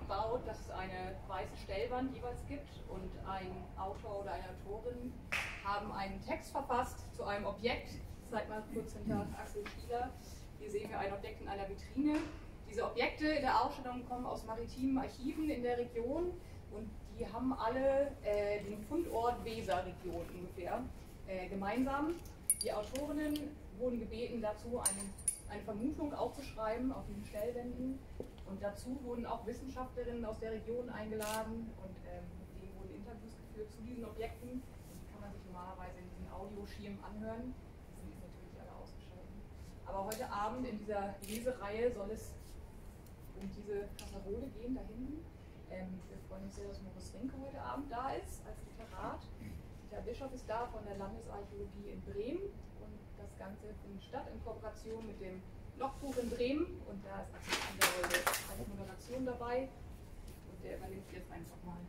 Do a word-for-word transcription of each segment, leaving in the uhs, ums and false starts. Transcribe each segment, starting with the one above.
aufgebaut, dass es eine weiße Stellwand jeweils gibt und ein Autor oder eine Autorin haben einen Text verfasst zu einem Objekt. Ich zeige mal kurz hinter Axel Stieler. Hier sehen wir ein Objekt in einer Vitrine. Diese Objekte in der Ausstellung kommen aus maritimen Archiven in der Region und die haben alle äh, den Fundort Weserregion ungefähr äh, gemeinsam. Die Autorinnen wurden gebeten, dazu eine, eine Vermutung aufzuschreiben auf den Stellwänden und dazu wurden auch Wissenschaftlerinnen aus der Region eingeladen und ähm, mit denen wurden Interviews geführt zu diesen Objekten. Und die kann man sich normalerweise in diesen Audioschirmen anhören. Die sind jetzt natürlich alle ausgeschaltet. Aber heute Abend in dieser Lesereihe soll es um diese Kasserole gehen, da hinten. Ähm, wir freuen uns sehr, dass Moritz Rinke heute Abend da ist, als Literat. Der Bischof ist da von der Landesarchäologie in Bremen und das Ganze findet statt in Kooperation mit dem Logbuch in Bremen und da ist Axel Stieler als Moderation dabei und der übernimmt jetzt einfach mal.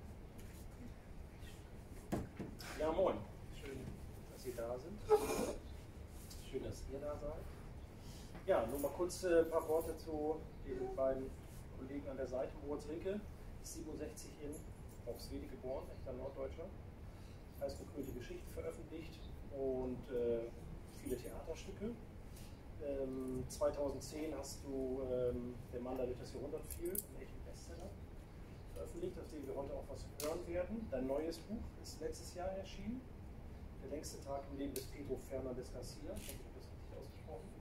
Ja, moin. Schön, dass Sie da sind. Schön, dass ihr da seid. Ja, nur mal kurz ein äh, paar Worte zu den beiden Kollegen an der Seite. Moritz Rinke ist siebenundsechzig in Auxwede geboren, echter Norddeutscher. Preisgekrönte Geschichte veröffentlicht und äh, viele Theaterstücke. Ähm, zweitausendzehn hast du ähm, Der Mann, der durch das Jahrhundert fiel, einen echten Bestseller, veröffentlicht, auf dem wir heute auch was hören werden. Dein neues Buch ist letztes Jahr erschienen. Der längste Tag im Leben des Pedro Fernandes Garcia. Ich habe das richtig ausgesprochen.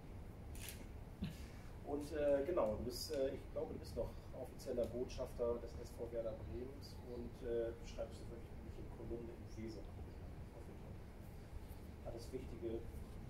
Und äh, genau, du bist, äh, ich glaube, du bist noch offizieller Botschafter des S V Werder Bremens und äh, schreibst du wirklich eine Kolumne im Weser. Hat das Wichtige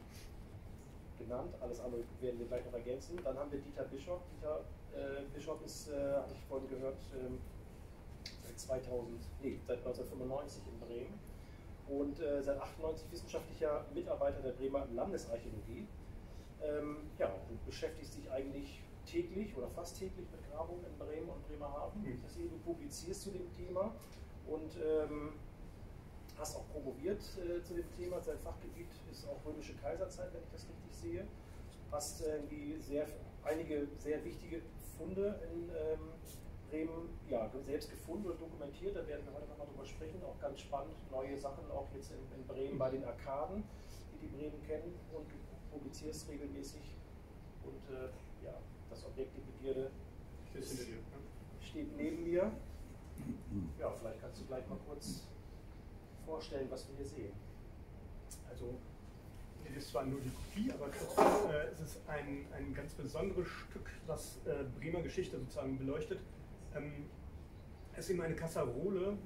genannt, alles andere werden wir gleich noch ergänzen. Dann haben wir Dieter Bischof. Dieter äh, Bischof ist, äh, hatte ich vorhin gehört, ähm, seit zweitausend, nee, seit neunzehnhundertfünfundneunzig in Bremen und äh, seit achtundneunzig wissenschaftlicher Mitarbeiter der Bremer Landesarchäologie. Ähm, ja, du beschäftigst dich eigentlich täglich oder fast täglich mit Grabungen in Bremen und Bremerhaven. Mhm. Das hier, du publizierst zu dem Thema und ähm, hast auch promoviert äh, zu dem Thema. Sein Fachgebiet ist auch römische Kaiserzeit, wenn ich das richtig sehe. Hast irgendwie sehr, einige sehr wichtige Funde in ähm, Bremen ja, selbst gefunden und dokumentiert. Da werden wir heute nochmal drüber sprechen. Auch ganz spannend, neue Sachen auch jetzt in, in Bremen bei den Arkaden, die die Bremen kennen. Und du publizierst regelmäßig und äh, ja, das Objekt die Begierde ist, steht neben mir. Ja, vielleicht kannst du gleich mal kurz vorstellen, was wir hier sehen. Also, das ist zwar nur die Kopie, aber trotzdem äh, ist es ein, ein ganz besonderes Stück, was äh, Bremer Geschichte sozusagen beleuchtet. Ähm, es ist eben eine Kasserole,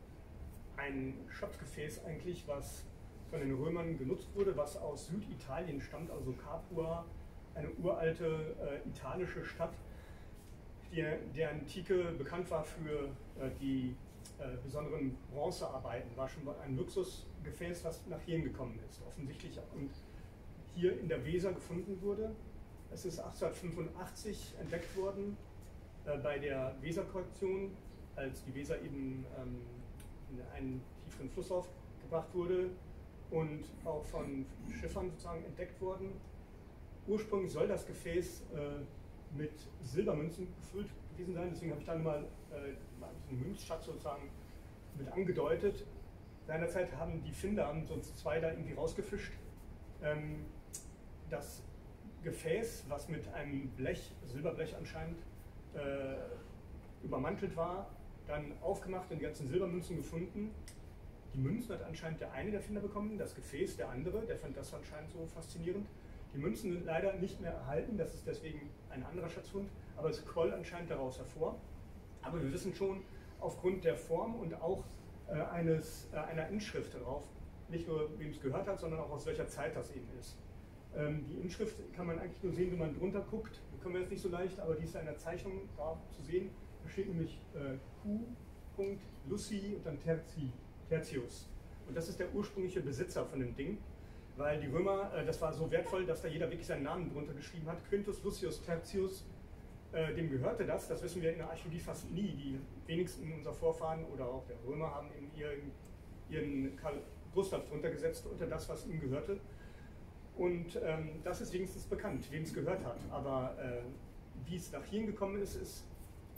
ein Schatzgefäß eigentlich, was von den Römern genutzt wurde, was aus Süditalien stammt, also Capua, eine uralte äh, italische Stadt, die der Antike bekannt war für äh, die äh, besonderen Bronzearbeiten, war schon ein Luxusgefäß, was nach hier gekommen ist, offensichtlich und hier in der Weser gefunden wurde. Es ist achtzehnhundertfünfundachtzig entdeckt worden äh, bei der Weserkorrektion, als die Weser eben ähm, in einen tieferen Flusslauf gebracht wurde und auch von Schiffern sozusagen entdeckt worden. Ursprünglich soll das Gefäß äh, mit Silbermünzen gefüllt gewesen sein, deswegen habe ich dann mal äh, einen Münzschatz sozusagen mit angedeutet. Seinerzeit haben die Finder, haben sonst zwei da irgendwie rausgefischt. Ähm, das Gefäß, was mit einem Blech, Silberblech anscheinend, äh, übermantelt war, dann aufgemacht und die ganzen Silbermünzen gefunden. Die Münzen hat anscheinend der eine der Finder bekommen, das Gefäß der andere, der fand das anscheinend so faszinierend. Die Münzen sind leider nicht mehr erhalten, das ist deswegen ein anderer Schatzfund, aber es quoll anscheinend daraus hervor. Aber wir wissen schon aufgrund der Form und auch äh, eines, äh, einer Inschrift darauf, nicht nur wem es gehört hat, sondern auch aus welcher Zeit das eben ist. Ähm, die Inschrift kann man eigentlich nur sehen, wenn man drunter guckt, das können wir jetzt nicht so leicht, aber die ist in einer Zeichnung da zu sehen. Da steht nämlich äh, Q. Luci und dann Terzi, Tertius. Und das ist der ursprüngliche Besitzer von dem Ding. Weil die Römer, äh, das war so wertvoll, dass da jeder wirklich seinen Namen drunter geschrieben hat. Quintus Lucius Tertius, äh, dem gehörte das. Das wissen wir in der Archäologie fast nie. Die wenigsten unserer Vorfahren oder auch der Römer haben in ihren, ihren Karl Gustav drunter gesetzt, unter das, was ihm gehörte. Und ähm, das ist wenigstens bekannt, wem es gehört hat. Aber äh, wie es nach hierhin gekommen ist, ist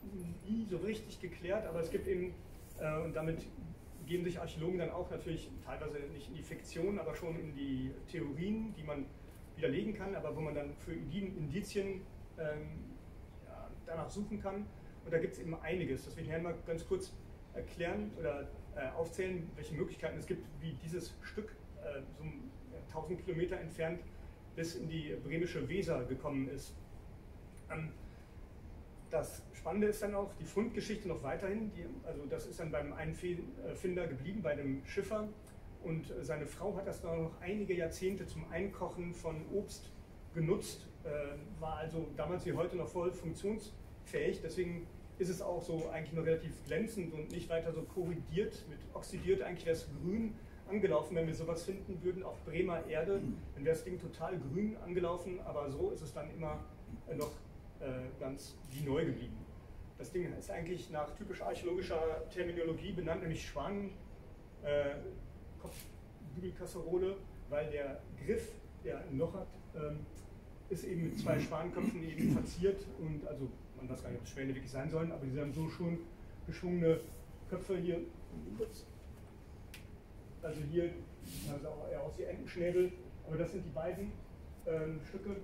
nie so richtig geklärt, aber es gibt eben, äh, und damit geben sich Archäologen dann auch natürlich teilweise nicht in die Fiktion, aber schon in die Theorien, die man widerlegen kann, aber wo man dann für Indizien ähm, ja, danach suchen kann. Und da gibt es eben einiges. Das will ich nachher mal ganz kurz erklären oder äh, aufzählen, welche Möglichkeiten es gibt, wie dieses Stück äh, so tausend Kilometer entfernt bis in die bremische Weser gekommen ist. Ähm, das Spannende ist dann auch die Fundgeschichte noch weiterhin. Die, also das ist dann beim einen Finder geblieben, bei dem Schiffer. Und seine Frau hat das noch einige Jahrzehnte zum Einkochen von Obst genutzt, äh, war also damals wie heute noch voll funktionsfähig. Deswegen ist es auch so eigentlich nur relativ glänzend und nicht weiter so korrigiert, mit oxidiert. Eigentlich wäre es grün angelaufen, wenn wir sowas finden würden auf Bremer Erde. Dann wäre das Ding total grün angelaufen, aber so ist es dann immer noch äh, ganz wie neu geblieben. Das Ding ist eigentlich nach typisch archäologischer Terminologie benannt, nämlich Schwan. Äh, Kopfbügelkasserole, weil der Griff, der ein Loch hat, ähm, ist eben mit zwei Schwanenköpfen eben verziert und also man weiß gar nicht, ob es Schwäne wirklich sein sollen, aber die haben so schon geschwungene Köpfe hier. Also hier also auch eher aus wie Entenschnäbel, aber das sind die beiden ähm, Stücke,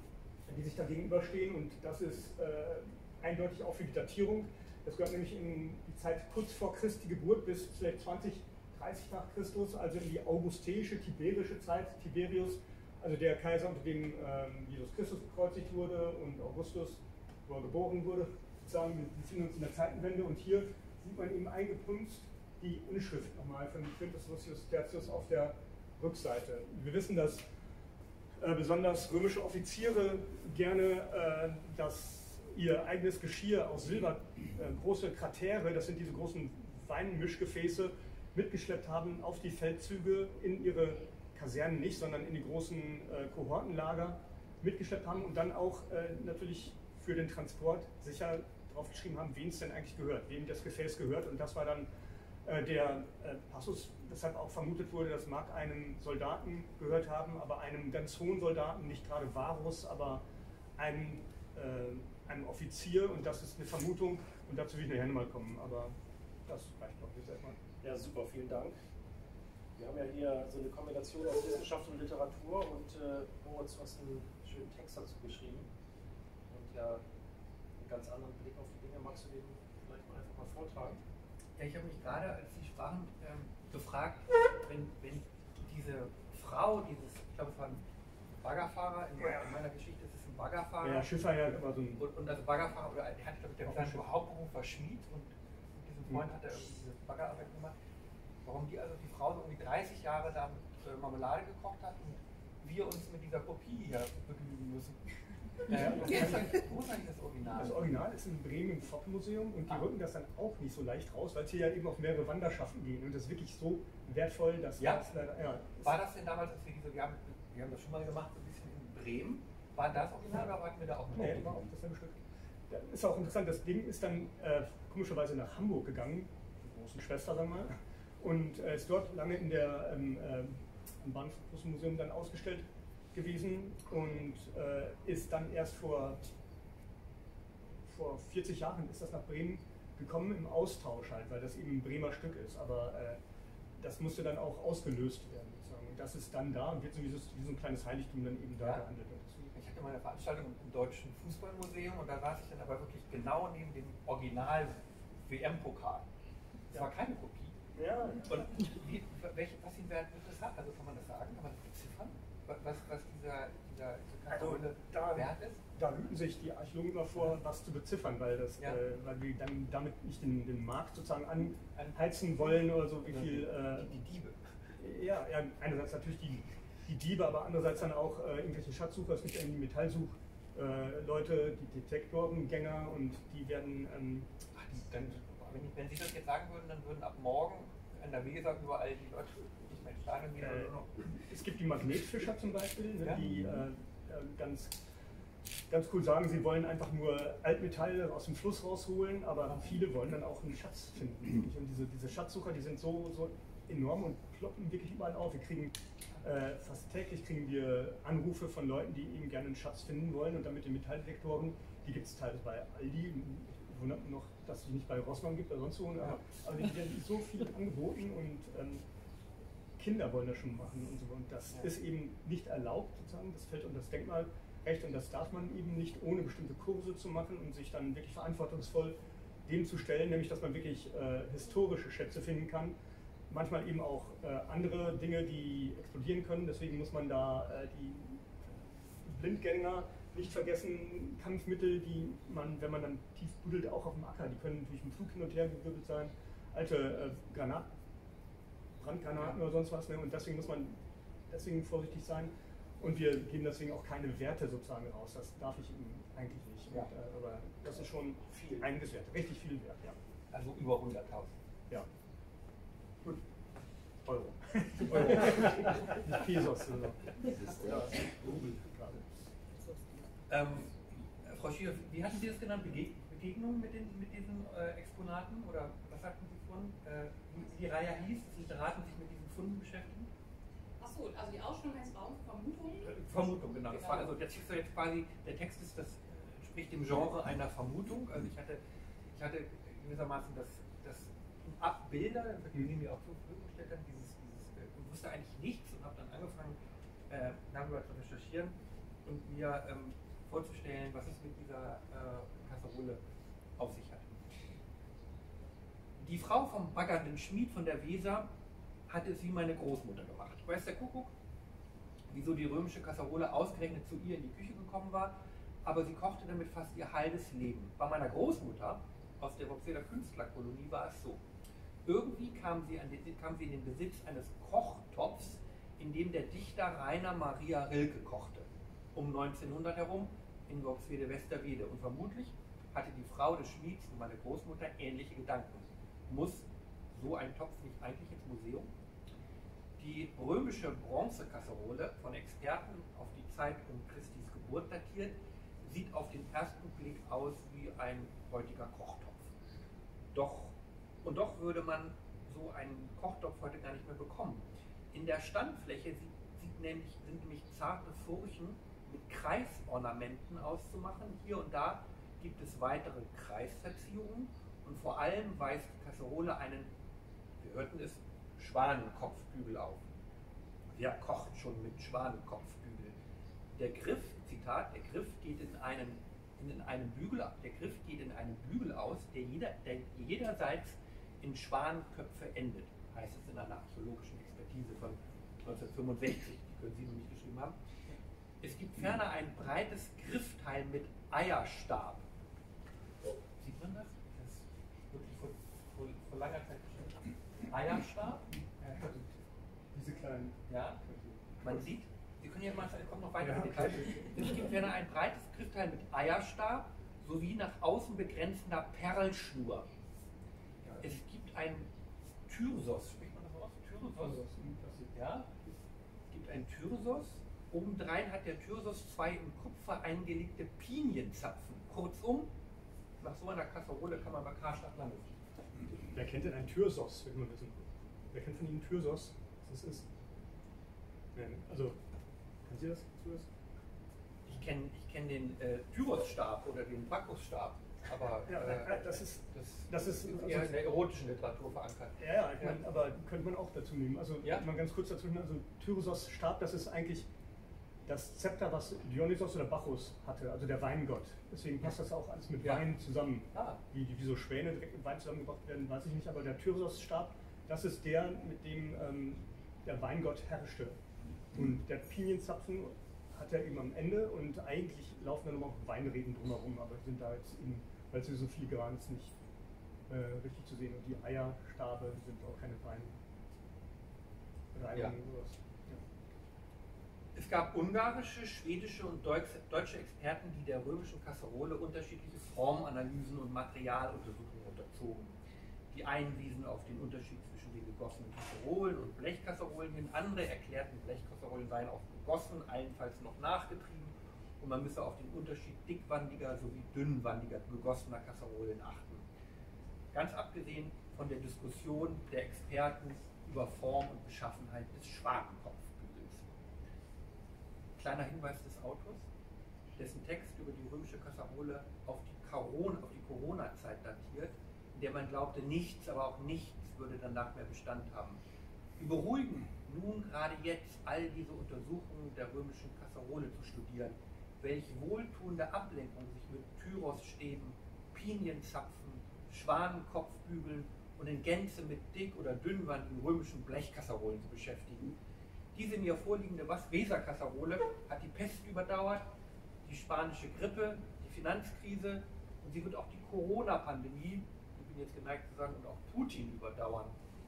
die sich da gegenüberstehen und das ist äh, eindeutig auch für die Datierung. Das gehört nämlich in die Zeit kurz vor Christi Geburt bis vielleicht zwanzig, dreißig nach Christus, also in die augusteische, tiberische Zeit. Tiberius, also der Kaiser, unter dem ähm, Jesus Christus gekreuzigt wurde und Augustus, wo er geboren wurde. Sozusagen, wir befinden uns in der Zeitenwende und hier sieht man eben eingepunzt die Inschrift nochmal von Quintus Lucius Tertius auf der Rückseite. Wir wissen, dass äh, besonders römische Offiziere gerne äh, das, ihr eigenes Geschirr aus Silber, äh, große Kratere, das sind diese großen Weinmischgefäße, mitgeschleppt haben auf die Feldzüge, in ihre Kasernen nicht, sondern in die großen äh, Kohortenlager mitgeschleppt haben und dann auch äh, natürlich für den Transport sicher drauf geschrieben haben, wem es denn eigentlich gehört, wem das Gefäß gehört. Und das war dann äh, der äh, Passus, weshalb auch vermutet wurde, das mag einem Soldaten gehört haben, aber einem ganz hohen Soldaten, nicht gerade Varus, aber einem, äh, einem Offizier. Und das ist eine Vermutung und dazu will ich nachher nochmal kommen, aber das reicht noch bis erstmal. Ja, super, vielen Dank. Wir haben ja hier so eine Kombination aus Wissenschaft und Literatur und äh, Moritz, du hast einen schönen Text dazu geschrieben und ja einen ganz anderen Blick auf die Dinge. Magst du den vielleicht mal einfach mal vortragen? Ja, ich habe mich gerade, als Sie sprachen, ähm, gefragt, wenn, wenn diese Frau, dieses, ich glaube, es war ein Baggerfahrer, in, in meiner Geschichte ist es ein Baggerfahrer. Ja, Schiffer ja immer so ein. Und, und also Baggerfahrer, oder er hat, glaube ich, der seinen Hauptberuf war Schmied und mit diesem Freund hat er irgendwie diese Baggerarbeit gemacht. Warum die also die Frau so irgendwie dreißig Jahre da mit äh, Marmelade gekocht hat und wir uns mit dieser Kopie hier begnügen müssen. Äh, wo ist eigentlich das Original? Das Original ist in Bremen im Foppmuseum und die ah. rücken das dann auch nicht so leicht raus, weil es hier ja eben auf mehrere Wanderschaften gehen und das ist wirklich so wertvoll, dass ja? das leider, ja, war das denn damals, als wir diese, wir haben, wir haben das schon mal gemacht, so ein bisschen in Bremen, war das Original oder hatten wir da auch ein Nee, war auch dasselbe Stück. Das ist auch interessant, das Ding ist dann äh, komischerweise nach Hamburg gegangen, die großen Schwester, sagen wir mal. Und äh, ist dort lange in der, ähm, äh, im Bahnhofsmuseum dann ausgestellt gewesen und äh, ist dann erst vor, vor vierzig Jahren ist das nach Bremen gekommen im Austausch halt, weil das eben ein Bremer Stück ist. Aber äh, das musste dann auch ausgelöst werden sozusagen. Und das ist dann da und wird so wie so, wie so ein kleines Heiligtum dann eben da ja. gehandelt. Ich hatte mal eine Veranstaltung im Deutschen Fußballmuseum und da saß ich dann aber wirklich genau neben dem Original-W M-Pokal. Das ja. war keine Kopie. Ja. Und wie, welch, was den Wert wird das haben? Also kann man das sagen? Kann man das beziffern? Was, was dieser, dieser, diese also da, Wert ist? Da hüten sich die Archäologen immer vor, was zu beziffern, weil, das, ja. äh, weil wir dann damit nicht den, den Markt sozusagen anheizen wollen oder so, wie viel. Äh, die Diebe. Ja, ja, einerseits natürlich die, die Diebe, aber andererseits dann auch äh, irgendwelche Schatzsucher. Es gibt ja irgendwie Metallsuch. Äh, Leute, die Detektorengänger und die werden. Ähm, Ach, die, dann, wenn, wenn Sie das jetzt sagen würden, dann würden ab morgen an der Weser überall die Leute nicht mehr ins Stadion gehen. Äh, es gibt die Magnetfischer zum Beispiel, ne, ja? die äh, ganz, ganz cool sagen, sie wollen einfach nur Altmetalle aus dem Fluss rausholen, aber viele wollen dann auch einen Schatz finden. Und diese, diese Schatzsucher, die sind so, so enorm und ploppen wirklich überall auf. Wir kriegen äh, fast täglich kriegen wir Anrufe von Leuten, die eben gerne einen Schatz finden wollen und dann mit den Metalldetektoren, die gibt es teilweise bei Aldi, wundert mich noch, dass es die nicht bei Rossmann gibt oder sonst wo. Aber, aber die werden so viel angeboten und ähm, Kinder wollen das schon machen und so. Und das ja. ist eben nicht erlaubt sozusagen, das fällt unter das Denkmalrecht und das darf man eben nicht, ohne bestimmte Kurse zu machen und sich dann wirklich verantwortungsvoll dem zu stellen, nämlich dass man wirklich äh, historische Schätze finden kann. Manchmal eben auch äh, andere Dinge, die explodieren können, deswegen muss man da äh, die Blindgänger nicht vergessen, Kampfmittel, die man, wenn man dann tief buddelt, auch auf dem Acker, die können natürlich im Flug hin und her gewirbelt sein, alte äh, Granaten, Brandgranaten ja. oder sonst was, ne? Und deswegen muss man deswegen vorsichtig sein und wir geben deswegen auch keine Werte sozusagen raus, das darf ich eben eigentlich nicht, ja. und, äh, aber das ist schon viel einiges wert, richtig viel wert, ja. Also über hunderttausend. Ja. Gut. Euro. Euro. Nicht Pesos. Also. Ja. Ähm, Frau Schier, wie hatten Sie das genannt? Bege Begegnungen mit, den, mit diesen äh, Exponaten? Oder was sagten Sie vorhin? Äh, wie die Reihe hieß, dass Literaten sich mit diesen Funden beschäftigen? Achso, also die Ausstellung heißt Raum für Vermutungen? Äh, Vermutung, genau. genau. Das war also der Text, jetzt quasi, der Text ist, das entspricht dem Genre einer Vermutung. Also ich hatte, ich hatte gewissermaßen das, das Abbilder, die Sie mir auch zur Verfügung gestellt haben, dieses, dieses, ich wusste eigentlich nichts und habe dann angefangen, äh, darüber zu recherchieren und mir ähm, vorzustellen, was es mit dieser äh, Kasserole auf sich hat. Die Frau vom baggernden Schmied von der Weser hatte es wie meine Großmutter gemacht. Weiß der Kuckuck, wieso die römische Kasserole ausgerechnet zu ihr in die Küche gekommen war, aber sie kochte damit fast ihr halbes Leben. Bei meiner Großmutter aus der Worpsweder Künstlerkolonie war es so. Irgendwie kam sie, an den, kam sie in den Besitz eines Kochtopfs, in dem der Dichter Rainer Maria Rilke kochte. Um neunzehnhundert herum in Worpswede-Westerwede. Und vermutlich hatte die Frau des Schmieds und meine Großmutter ähnliche Gedanken. Muss so ein Topf nicht eigentlich ins Museum? Die römische Bronzekasserole, von Experten auf die Zeit um Christis Geburt datiert, sieht auf den ersten Blick aus wie ein heutiger Kochtopf. Doch, und doch würde man so einen Kochtopf heute gar nicht mehr bekommen. In der Standfläche sieht, sieht nämlich, sind nämlich zarte Furchen mit Kreisornamenten auszumachen. Hier und da gibt es weitere Kreisverzierungen und vor allem weist die Kasserole einen, wir hörten es, Schwanenkopfbügel auf. Wer kocht schon mit Schwanenkopfbügel? Der Griff, Zitat, der Griff geht in einen, in einen Bügel, der Griff geht in einen Bügel aus, der, jeder, der jederseits in Schwanenköpfe endet, heißt es in einer archäologischen Expertise von neunzehnhundertfünfundsechzig, die können Sie noch nicht geschrieben haben. Es gibt ferner ein breites Griffteil mit Eierstab. Sieht man das? Das ist wirklich vor, vor, vor langer Zeit geschrieben. Eierstab? Diese kleinen. Ja, man sieht, Sie können ja mal, kommt noch weiter in Detail. Es gibt ferner ein breites Griffteil mit Eierstab sowie nach außen begrenzender Perlschnur. Es gibt ein Thyrsos, spricht man das aus? Thyrsos? Ja, es gibt ein Thyrsos. Obendrein hat der Thyrsos zwei in Kupfer eingelegte Pinienzapfen. Kurzum, nach so einer Kasserole kann man bei Karstadt landen. Wer kennt denn einen Thyrsos, will man wissen? Wer kennt von Ihnen Thyrsos, was das ist? Also, kennen Sie das? Thyrsos? Ich kenne ich kenn den äh, Tyrosstab oder den Bacchusstab, aber ja, äh, das ist, das, das ist eher also, in der erotischen Literatur verankert. Ja, ja, ich meine, aber könnte man auch dazu nehmen. Also, ja? mal ganz kurz dazu nehmen, also Tyrosos Stab, das ist eigentlich das Zepter, was Dionysos oder Bacchus hatte, also der Weingott. Deswegen passt das auch alles mit ja. Wein zusammen. Ah. Wie, wie so Schwäne direkt mit Wein zusammengebracht werden, weiß ich nicht, aber der Tyrosos-Stab, das ist der, mit dem ähm, der Weingott herrschte. Und der Pinienzapfen hat er eben am Ende und eigentlich laufen da noch Weinreben drumherum, aber sind da jetzt eben, weil sie so filigran ist, nicht äh, richtig zu sehen. Und die Eierstabe sind auch keine Weinreibungen ja. oder sowas. Es gab ungarische, schwedische und deutsche Experten, die der römischen Kasserole unterschiedliche Formanalysen und Materialuntersuchungen unterzogen. Die einen wiesen auf den Unterschied zwischen den gegossenen Kasserolen und Blechkasserolen hin, andere erklärten, Blechkasserolen seien auch gegossen, allenfalls noch nachgetrieben und man müsse auf den Unterschied dickwandiger sowie dünnwandiger gegossener Kasserolen achten. Ganz abgesehen von der Diskussion der Experten über Form und Beschaffenheit des Schwanenkopfbügels. Kleiner Hinweis des Autors. dessen Text über die römische Kasserole auf die Corona, auf die Corona-Zeit datiert, in der man glaubte, nichts, aber auch nichts würde danach mehr Bestand haben. Wir beruhigen nun gerade jetzt all diese Untersuchungen der römischen Kasserole zu studieren, welch wohltuende Ablenkung sich mit Tyros-Stäben, Pinienzapfen, Schwanenkopfbügeln und in Gänze mit dick- oder dünnwandigen römischen Blechkasserolen zu beschäftigen. Diese mir vorliegende Weserkasserole hat die Pest überdauert, die spanische Grippe, die Finanzkrise und sie wird auch die Corona-Pandemie, ich bin jetzt geneigt zu sagen, und auch Putin überdauern.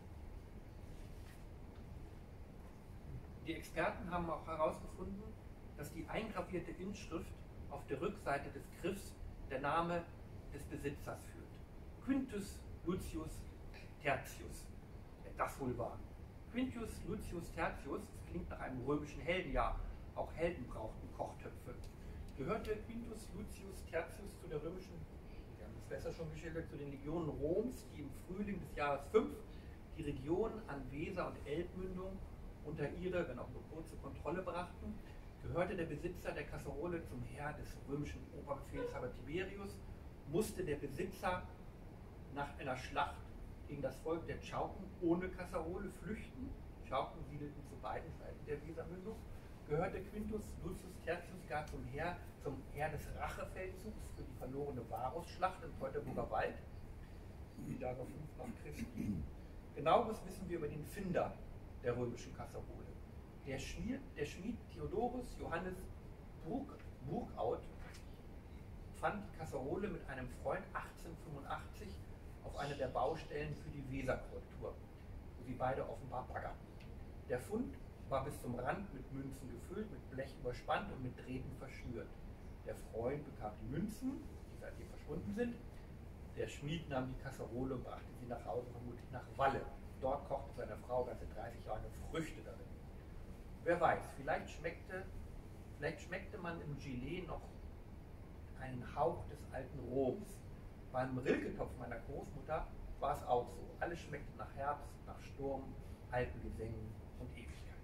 Die Experten haben auch herausgefunden, dass die eingravierte Inschrift auf der Rückseite des Griffs der Name des Besitzers führt. Quintus Lucius Tertius. Das wohl war. Quintus Lucius Tertius, das klingt nach einem römischen Helden, ja, auch Helden brauchten Kochtöpfe. Gehörte Quintus Lucius Tertius zu der römischen, wir haben das besser schon geschildert, zu den Legionen Roms, die im Frühling des Jahres fünf die Region an Weser und Elbmündung unter ihre, wenn auch nur kurze, Kontrolle brachten, gehörte der Besitzer der Kasserole zum Heer des römischen Oberbefehlshaber Tiberius, musste der Besitzer nach einer Schlacht gegen das Volk der Chauken ohne Kasserole flüchten. Chauken siedelten zu beiden Seiten der Wesermündung. Gehörte Quintus Lucius Tertius gar zum Heer, zum Heer des Rachefeldzugs für die verlorene Varusschlacht im Teutoburger Wald, die Jahre fünf nach Christi. Genaueres wissen wir über den Finder der römischen Kasserole. Der Schmied, der Schmied Theodorus Johannes Burg, Burgaut fand die Kasserole mit einem Freund achtzehnhundertfünfundachtzig auf einer der Baustellen für die Weserkorrektur, wo sie beide offenbar baggerten. Der Fund war bis zum Rand mit Münzen gefüllt, mit Blech überspannt und mit Drähten verschnürt. Der Freund bekam die Münzen, die seitdem verschwunden sind. Der Schmied nahm die Kasserole und brachte sie nach Hause, vermutlich nach Walle. Dort kochte seine Frau ganze dreißig Jahre Früchte darin. Wer weiß, vielleicht schmeckte, vielleicht schmeckte man im Gelee noch einen Hauch des alten Roms. Beim Rilketopf meiner Großmutter war es auch so. Alles schmeckte nach Herbst, nach Sturm, alten Gesängen und Ewigkeit.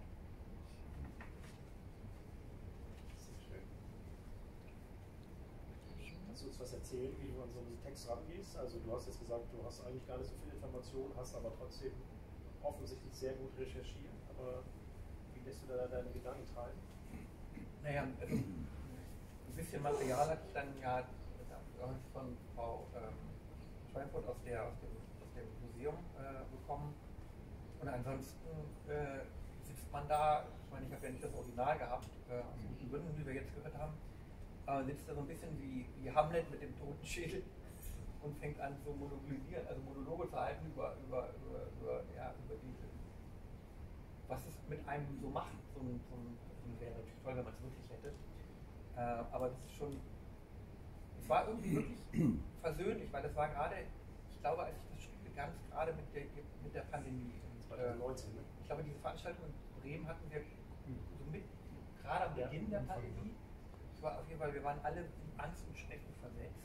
Sehr schön. Kannst du uns was erzählen, wie du an so einen Text rangehst? Also du hast jetzt gesagt, du hast eigentlich gar nicht so viel Informationen, hast aber trotzdem offensichtlich sehr gut recherchiert. Aber wie lässt du da deine Gedanken treiben? Naja, also ein bisschen Material hatte ich dann ja von Frau ähm, Schweinfurt aus, der, aus, dem, aus dem Museum äh, bekommen. Und ansonsten äh, sitzt man da, ich meine, ich habe ja nicht das Original gehabt, äh, aus guten Gründen, wie wir jetzt gehört haben, aber sitzt da so ein bisschen wie, wie Hamlet mit dem toten Schädel und fängt an zu monologisieren, also Monologe zu halten über, über, über, über, ja, über diese, was es mit einem so macht. So ein, so ein, wäre natürlich toll, wenn man es wirklich hätte. Äh, aber das ist schon, es war irgendwie wirklich versöhnlich, weil das war gerade, ich glaube, als ich das Stück begann, gerade mit der, mit der Pandemie. zwanzig neunzehn, ne? Ich glaube, diese Veranstaltung in Bremen hatten wir so mit, gerade am Beginn der Pandemie. Es war auf jeden Fall, wir waren alle in Angst und Schrecken versetzt.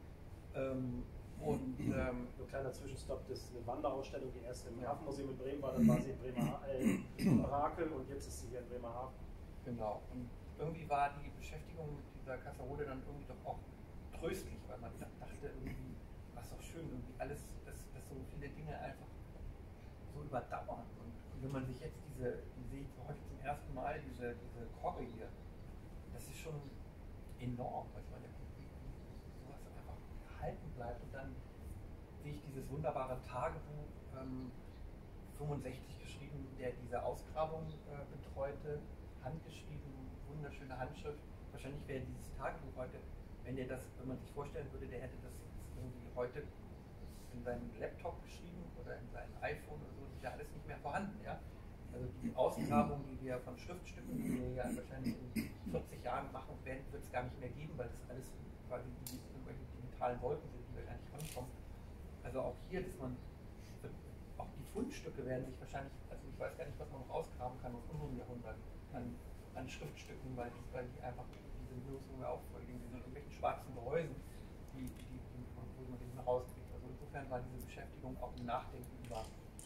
Ähm, und ähm, Nur ein kleiner Zwischenstopp, das ist eine Wanderausstellung, die erst im Hafenmuseum in Bremen war, dann war sie in Bremerhaven, äh, Rakel und jetzt ist sie hier in Bremerhaven. Genau. Und irgendwie war die Beschäftigung mit dieser Kasserole dann irgendwie doch auch tröstlich, weil man dachte irgendwie, was doch schön, irgendwie alles, dass, dass so viele Dinge einfach so überdauern. Und, und wenn man sich jetzt diese, die sehe ich heute zum ersten Mal, diese, diese Korre hier, das ist schon enorm, was man sowas einfach erhalten bleibt. Und dann sehe ich dieses wunderbare Tagebuch ähm, fünfundsechzig geschrieben, der diese Ausgrabung äh, betreute, handgeschrieben, wunderschöne Handschrift. Wahrscheinlich wäre dieses Tagebuch heute, wenn der das, wenn man sich vorstellen würde, der hätte das irgendwie heute in seinem Laptop geschrieben oder in seinem iPhone oder so, das ist ja alles nicht mehr vorhanden, ja. Also die Ausgrabung, die wir von Schriftstücken, die wir ja wahrscheinlich in vierzig Jahren machen werden, wird es gar nicht mehr geben, weil das alles quasi die, irgendwelche digitalen Wolken sind, die wir gar nicht rankommen. Also auch hier, dass man, auch die Fundstücke werden sich wahrscheinlich, also ich weiß gar nicht, was man noch ausgraben kann aus unserem Jahrhundert an, an Schriftstücken, weil die, weil die einfach, die sind nirgendwo mehr auffolgen, die sind in irgendwelchen schwarzen Gehäusen, die, die, die, wo man die nicht mehr rauskriegt. Also insofern war diese Beschäftigung auch im Nachdenken über,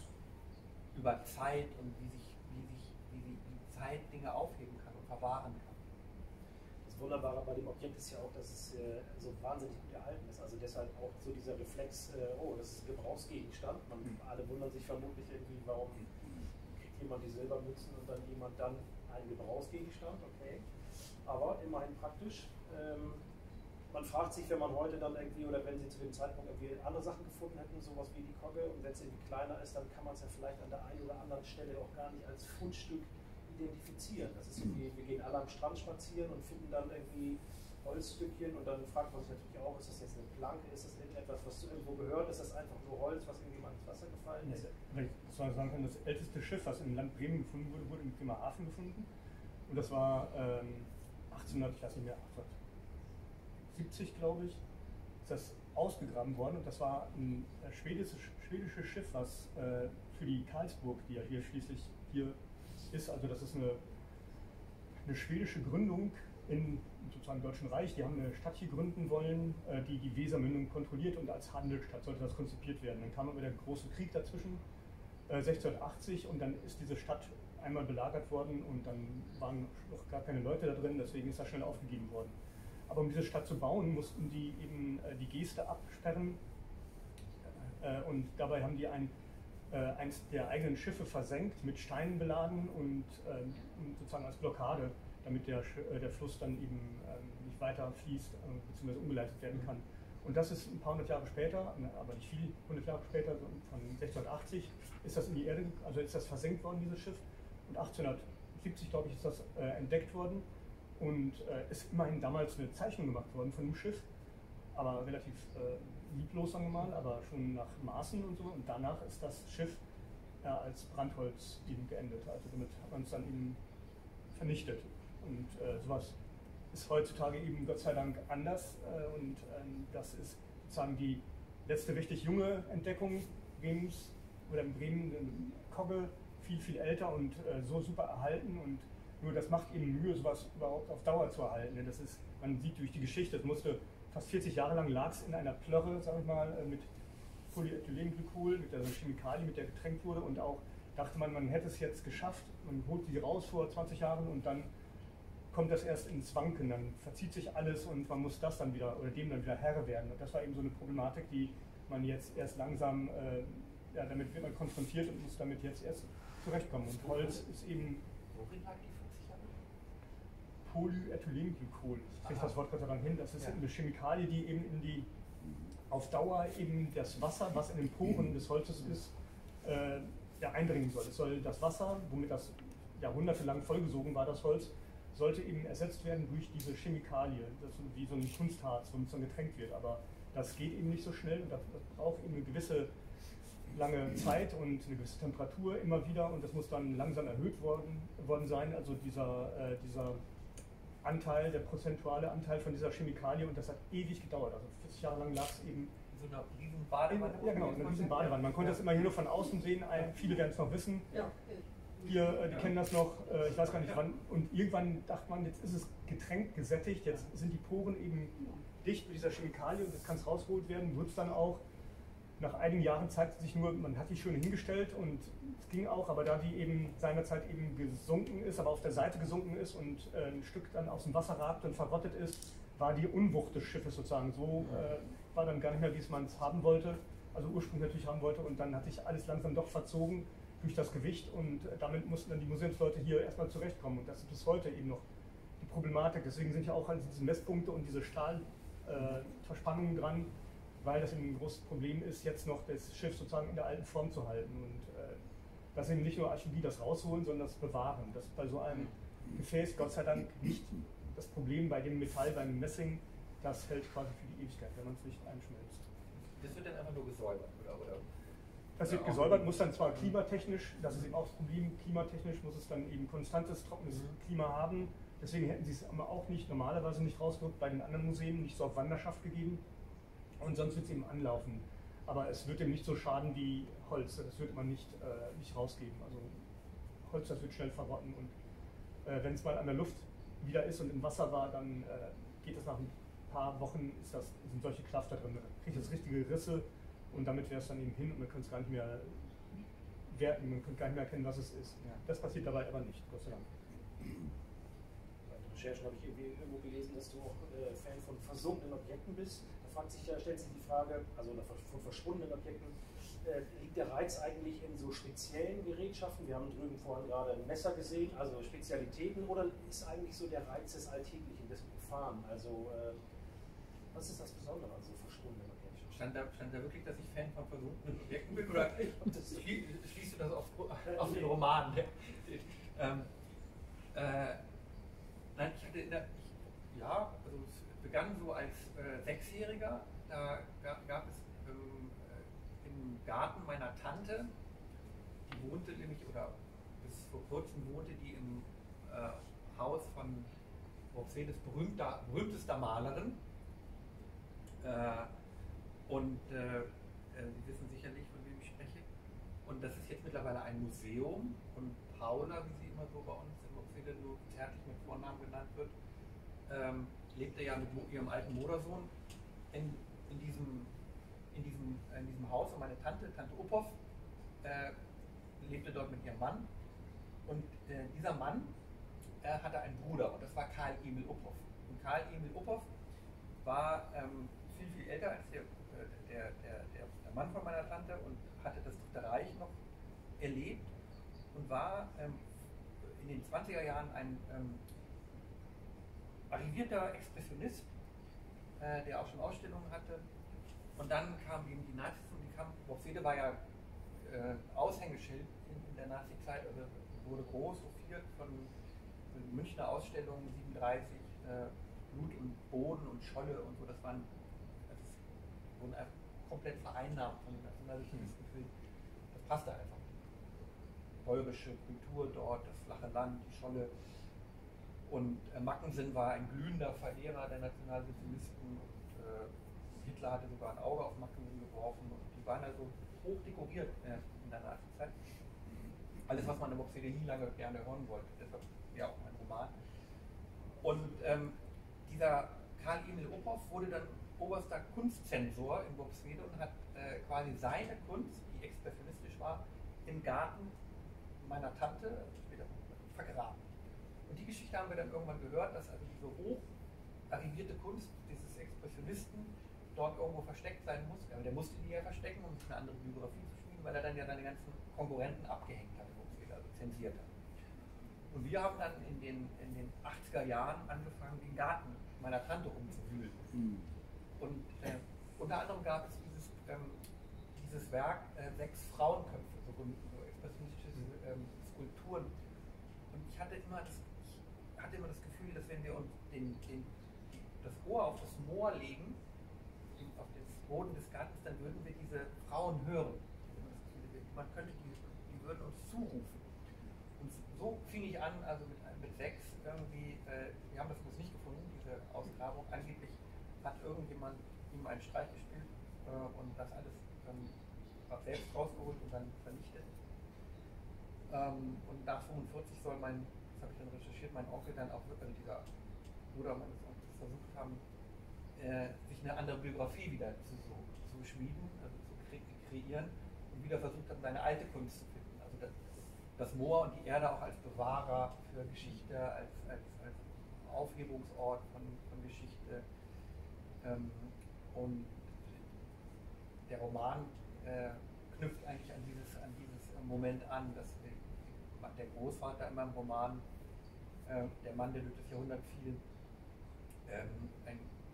über Zeit und wie sich, wie sich, wie sich die Zeit Dinge aufheben kann und verwahren kann. Das Wunderbare bei dem Objekt ist ja auch, dass es äh, so wahnsinnig gut erhalten ist. Also deshalb auch so dieser Reflex, äh, oh, das ist ein Gebrauchsgegenstand. Man, mhm. Alle wundern sich vermutlich irgendwie, warum kriegt jemand die Silbermünzen und dann jemand dann einen Gebrauchsgegenstand, okay. Aber immerhin praktisch. Ähm, man fragt sich, wenn man heute dann irgendwie, oder wenn Sie zu dem Zeitpunkt irgendwie andere Sachen gefunden hätten, sowas wie die Kogge, und wenn es irgendwie kleiner ist, dann kann man es ja vielleicht an der einen oder anderen Stelle auch gar nicht als Fundstück identifizieren. Das ist irgendwie, wir gehen alle am Strand spazieren und finden dann irgendwie Holzstückchen und dann fragt man sich natürlich auch, ist das jetzt eine Planke, ist das etwas, was zu irgendwo gehört, ist das einfach nur Holz, was irgendwie mal ins Wasser gefallen ist? Wenn ich sagen kann, das älteste Schiff, was im Land Bremen gefunden wurde, wurde in Bremerhaven gefunden. Und das war ähm, achtzehnhundert, ich weiß nicht mehr, achtzehnhundertsiebzig, glaube ich, ist das ausgegraben worden. Und das war ein äh, schwedisches, schwedisches Schiff, was äh, für die Karlsburg, die ja hier schließlich hier ist, also das ist eine, eine schwedische Gründung in sozusagen Deutschen Reich. Die haben eine Stadt hier gründen wollen, äh, die die Wesermündung kontrolliert, und als Handelsstadt sollte das konzipiert werden. Dann kam aber der große Krieg dazwischen, äh, sechzehnhundertachtzig, und dann ist diese Stadt einmal belagert worden und dann waren noch gar keine Leute da drin, deswegen ist das schnell aufgegeben worden. Aber um diese Stadt zu bauen, mussten die eben äh, die Geste absperren, äh, und dabei haben die ein, äh, eins der eigenen Schiffe versenkt, mit Steinen beladen und, äh, und sozusagen als Blockade, damit der, äh, der Fluss dann eben äh, nicht weiter fließt äh, bzw. umgeleitet werden kann. Und das ist ein paar hundert Jahre später, aber nicht viel, hundert Jahre später, von sechzehnhundertachtzig, ist das in die Erde, also ist das versenkt worden, dieses Schiff. Und achtzehnhundertsiebzig, glaube ich, ist das äh, entdeckt worden und äh, ist immerhin damals eine Zeichnung gemacht worden von dem Schiff, aber relativ äh, lieblos, sagen wir mal, aber schon nach Maßen und so. Und danach ist das Schiff äh, als Brandholz eben geendet. Also damit hat man es dann eben vernichtet. Und äh, sowas ist heutzutage eben Gott sei Dank anders. Äh, und ähm, das ist sozusagen die letzte richtig junge Entdeckung Bremens, oder in Bremen, in Kogge, viel, viel älter und äh, so super erhalten, und nur das macht eben Mühe, sowas überhaupt auf Dauer zu erhalten. Denn das ist, man sieht durch die Geschichte, es musste fast vierzig Jahre lang lag es in einer Plörre, sag ich mal, mit Polyethylenglykol, mit der Chemikalie, mit der getränkt wurde, und auch dachte man, man hätte es jetzt geschafft, man holt die raus vor zwanzig Jahren und dann kommt das erst ins Wanken, dann verzieht sich alles und man muss das dann wieder, oder dem dann wieder Herr werden. Und das war eben so eine Problematik, die man jetzt erst langsam, äh, ja, damit wird man konfrontiert und muss damit jetzt erst zurechtkommen. Und Holz ist eben Worin lag die vierzig Jahre? Polyethylenglykol. Ich kriege das Wort Gott sei Dank hin. Das ist ja eine Chemikalie, die eben in die, auf Dauer eben das Wasser, was in den Poren des Holzes ist, äh, ja, eindringen soll. Es soll das Wasser, womit das jahrhundertelang vollgesogen war, das Holz, sollte eben ersetzt werden durch diese Chemikalie, das ist wie so ein Kunstharz, womit es dann getränkt wird. Aber das geht eben nicht so schnell, und das braucht eben eine gewisse lange Zeit und eine gewisse Temperatur immer wieder, und das muss dann langsam erhöht worden, worden sein, also dieser, äh, dieser Anteil, der prozentuale Anteil von dieser Chemikalie, und das hat ewig gedauert, also vierzig Jahre lang lag es eben in so einer riesen Badewanne. Ja genau, in einer riesen Badewanne. Man konnte das immer hier nur von außen sehen, ein, viele werden es noch wissen. Ja. Hier, äh, die kennen das noch, äh, ich weiß gar nicht wann, und irgendwann dachte man, jetzt ist es getränkt, gesättigt, jetzt sind die Poren eben dicht mit dieser Chemikalie und jetzt kann es rausgeholt werden, wird es dann auch. Nach einigen Jahren zeigte sich nur, man hat die schön hingestellt und es ging auch, aber da die eben seinerzeit eben gesunken ist, aber auf der Seite gesunken ist und äh, ein Stück dann aus dem Wasser ragt und verrottet ist, war die Unwucht des Schiffes sozusagen so, äh, war dann gar nicht mehr, wie es man es haben wollte, also ursprünglich natürlich haben wollte, und dann hat sich alles langsam doch verzogen durch das Gewicht, und äh, damit mussten dann die Museumsleute hier erstmal zurechtkommen, und das ist bis heute eben noch die Problematik. Deswegen sind ja auch an diese Messpunkte und diese Stahlverspannungen äh, dran, weil das eben ein großes Problem ist, jetzt noch das Schiff sozusagen in der alten Form zu halten. Und äh, das eben nicht nur Archäologie das rausholen, sondern das bewahren. Das ist bei so einem Gefäß Gott sei Dank nicht das Problem. Bei dem Metall, beim Messing, das hält quasi für die Ewigkeit, wenn man es nicht einschmelzt. Das wird dann einfach nur gesäubert, oder? oder? Das wird gesäubert, muss dann zwar klimatechnisch, das ist eben auch das Problem, klimatechnisch muss es dann eben konstantes, trockenes Klima haben. Deswegen hätten sie es aber auch nicht, normalerweise nicht rausgerückt, bei den anderen Museen nicht so auf Wanderschaft gegeben. Und sonst wird es eben anlaufen. Aber es wird eben nicht so schaden wie Holz. Das wird man nicht, äh, nicht rausgeben. Also Holz, das wird schnell verrotten. Und äh, wenn es mal an der Luft wieder ist und im Wasser war, dann äh, geht es nach ein paar Wochen, ist das, sind solche Klafter drin. Da kriegt es richtige Risse, und damit wäre es dann eben hin und man könnte es gar nicht mehr werten, man könnte gar nicht mehr erkennen, was es ist. Ja. Das passiert dabei aber nicht, Gott sei Dank. Weitere Recherchen habe ich irgendwie irgendwo gelesen, dass du auch äh, Fan von versunkenen Objekten bist. Da fragt sich, da stellt sich die Frage, also von verschwundenen Objekten, äh, liegt der Reiz eigentlich in so speziellen Gerätschaften? Wir haben drüben vorhin gerade ein Messer gesehen, also Spezialitäten, oder ist eigentlich so der Reiz des Alltäglichen, des Profanen? Also äh, was ist das Besondere an so verschwundenen Objekten? Stand da, stand da wirklich, dass ich Fan von versunkenen Objekten bin? Oder schlie, schließt du das auf, auf den Roman? ähm, äh, nein, ich hatte in der, ich, ja, also es begann so als äh, Sechsjähriger. Da gab, gab es ähm, äh, im Garten meiner Tante, die wohnte nämlich, oder bis vor kurzem wohnte die im äh, Haus von Worpsedes berühmter, berühmtester Malerin. Äh, und äh, äh, Sie wissen sicherlich, von wem ich spreche. Und das ist jetzt mittlerweile ein Museum. Und Paula, wie sie immer so bei uns in Worpsede nur zärtlich mit Vornamen genannt wird, ähm, lebte ja mit ihrem alten Modersohn in, in, diesem, in, diesem, in diesem Haus. Und meine Tante, Tante Uphoff, äh, lebte dort mit ihrem Mann. Und äh, dieser Mann äh, hatte einen Bruder, und das war Karl Emil Uphoff. Und Karl Emil Uphoff war ähm, viel, viel älter als der, der, der, der, der Mann von meiner Tante und hatte das Dritte Reich noch erlebt und war ähm, in den zwanziger Jahren ein ähm, arrivierter Expressionist, äh, der auch schon Ausstellungen hatte. Und dann kamen eben die Nazis und die kamen. Worpsede war ja äh, Aushängeschild in, in der Nazi-Zeit, also wurde groß hofiert von, von Münchner Ausstellungen, siebenunddreißig, äh, Blut und Boden und Scholle und so. Das waren, das wurden einfach komplett vereinnahmt von den Nationalsozialisten. Das passte einfach. Bäuerische Kultur dort, das flache Land, die Scholle. Und äh, Mackensen war ein glühender Verehrer der Nationalsozialisten. Und, äh, Hitler hatte sogar ein Auge auf Mackensen geworfen. Und die waren also hoch dekoriert äh, in der Nazizeit. Alles, was man in Worpsede nie lange gerne hören wollte. Deshalb ja auch mein Roman. Und ähm, dieser Karl Emil Uphoff wurde dann oberster Kunstzensor in Worpsede und hat äh, quasi seine Kunst, die expressionistisch war, im Garten meiner Tante später vergraben. Und die Geschichte haben wir dann irgendwann gehört, dass also diese hoch arrivierte Kunst dieses Expressionisten dort irgendwo versteckt sein muss. Aber der musste die ja verstecken, um eine andere Biografie zu schmieden, weil er dann ja seine ganzen Konkurrenten abgehängt hat, also zensiert hat. Und wir haben dann in den, in den achtziger Jahren angefangen, den Garten meiner Tante umzuwühlen. Mhm. Und äh, unter anderem gab es dieses, ähm, dieses Werk, äh, sechs Frauenköpfe, so, so expressionistische ähm, Skulpturen. Und ich hatte immer das, ich hatte immer das Gefühl, dass wenn wir uns den, den, die, das Ohr auf das Moor legen, auf den Boden des Gartens, dann würden wir diese Frauen hören. Man könnte die, die würden uns zurufen. Und so fing ich an, also mit, mit sechs irgendwie, äh, wir haben das bloß nicht gefunden, diese Ausgrabung. Angeblich hat irgendjemand ihm einen Streich gespielt äh, und das alles ähm, selbst rausgeholt und dann vernichtet. Ähm, und nach fünfundvierzig soll mein, das habe ich dann recherchiert, mein Onkel dann auch wirklich, also dieser Bruder meines Onkels versucht haben, äh, sich eine andere Biografie wieder zu, so, zu schmieden, also zu kre kreieren und wieder versucht haben, seine alte Kunst zu finden. Also das, das Moor und die Erde auch als Bewahrer für Geschichte, als, als, als Aufhebungsort von, von Geschichte. Ähm, und der Roman äh, knüpft eigentlich an dieses, an dieses Moment an, dass der Großvater in meinem Roman, äh, der Mann, der durch das Jahrhundert fiel, ähm, ein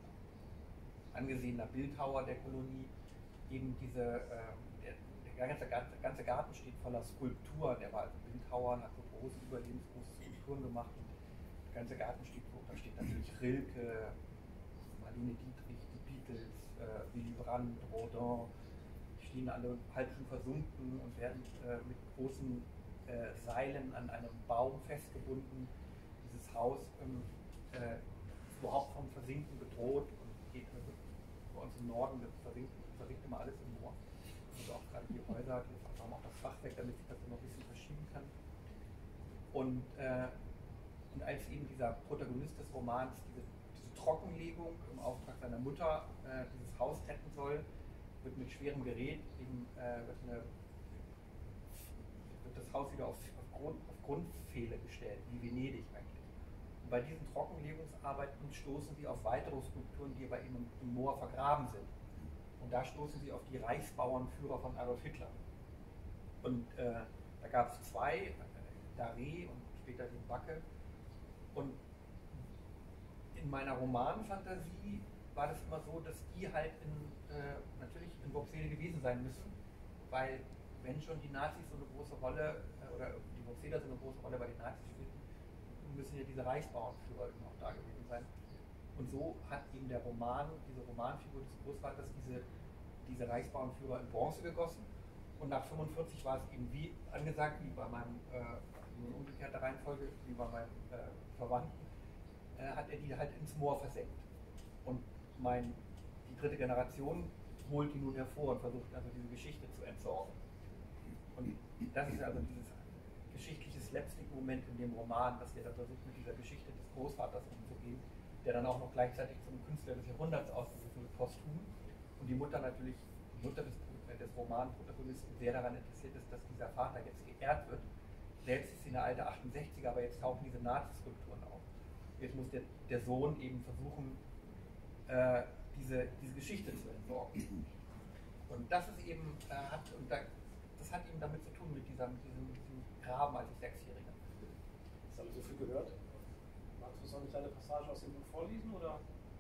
angesehener Bildhauer der Kolonie, eben diese, äh, der, der ganze, ganze Garten steht voller Skulpturen, der war also Bildhauer und hat so große, überlebensgroße Skulpturen gemacht und der ganze Garten steht so, da steht natürlich Rilke, Marlene Dietrich, die Beatles, äh, Willy Brandt, Rodin, die stehen alle halb schon versunken und werden äh, mit großen äh, Seilen an einem Baum festgebunden. Dieses Haus ähm, äh, ist überhaupt vom Versinken bedroht und geht also bei uns im Norden, das versinkt, versinkt immer alles im Moor. Also auch gerade die Häuser, die haben auch das Fach weg, damit sich das noch ein bisschen verschieben kann. Und, äh, und als eben dieser Protagonist des Romans diese, diese Trockenlegung im Auftrag seiner Mutter äh, dieses Haus retten soll, wird mit schwerem Gerät eben, äh, wird, eine, wird das Haus wieder auf, auf, Grund, auf Grundpfähle gestellt, wie Venedig eigentlich. Und bei diesen Trockenlegungsarbeiten stoßen sie auf weitere Skulpturen, die aber eben im Moor vergraben sind. Und da stoßen sie auf die Reichsbauernführer von Adolf Hitler. Und äh, da gab es zwei, äh, Daré und später den Backe. Und in meiner Romanfantasie war das immer so, dass die halt in, äh, natürlich in Worpswede gewesen sein müssen, weil wenn schon die Nazis so eine große Rolle, äh, oder die Worpsweder so eine große Rolle bei den Nazis spielten, müssen ja diese Reichsbauernführer eben auch da gewesen sein. Und so hat eben der Roman, diese Romanfigur des Großvaters, diese, diese Reichsbauernführer in Bronze gegossen. Und nach fünfundvierzig war es eben wie angesagt, wie bei meinem, äh, in umgekehrter Reihenfolge, wie bei meinem äh, Verwandten, äh, hat er die halt ins Moor versenkt. Und mein, die dritte Generation holt die nun hervor und versucht also diese Geschichte zu entsorgen. Und das ist also dieses geschichtliche Slapstick-Moment in dem Roman, dass wir da versucht, mit dieser Geschichte des Großvaters umzugehen, der dann auch noch gleichzeitig zum Künstler des Jahrhunderts ausgerufen wird, posthum. Und die Mutter natürlich, die Mutter des, äh, des Romanprotagonisten, sehr daran interessiert ist, dass dieser Vater jetzt geehrt wird. Selbst ist sie eine alte achtundsechziger, aber jetzt tauchen diese Nazi-Skulpturen auf. Jetzt muss der, der Sohn eben versuchen, äh, diese, diese Geschichte zu entsorgen. Und das ist eben, äh, hat, und da, das hat eben damit zu tun, mit, dieser, mit, diesem, mit diesem Graben als Sechsjähriger. Jetzt haben wir so viel gehört. Magst du so eine kleine Passage aus dem Buch vorlesen, oder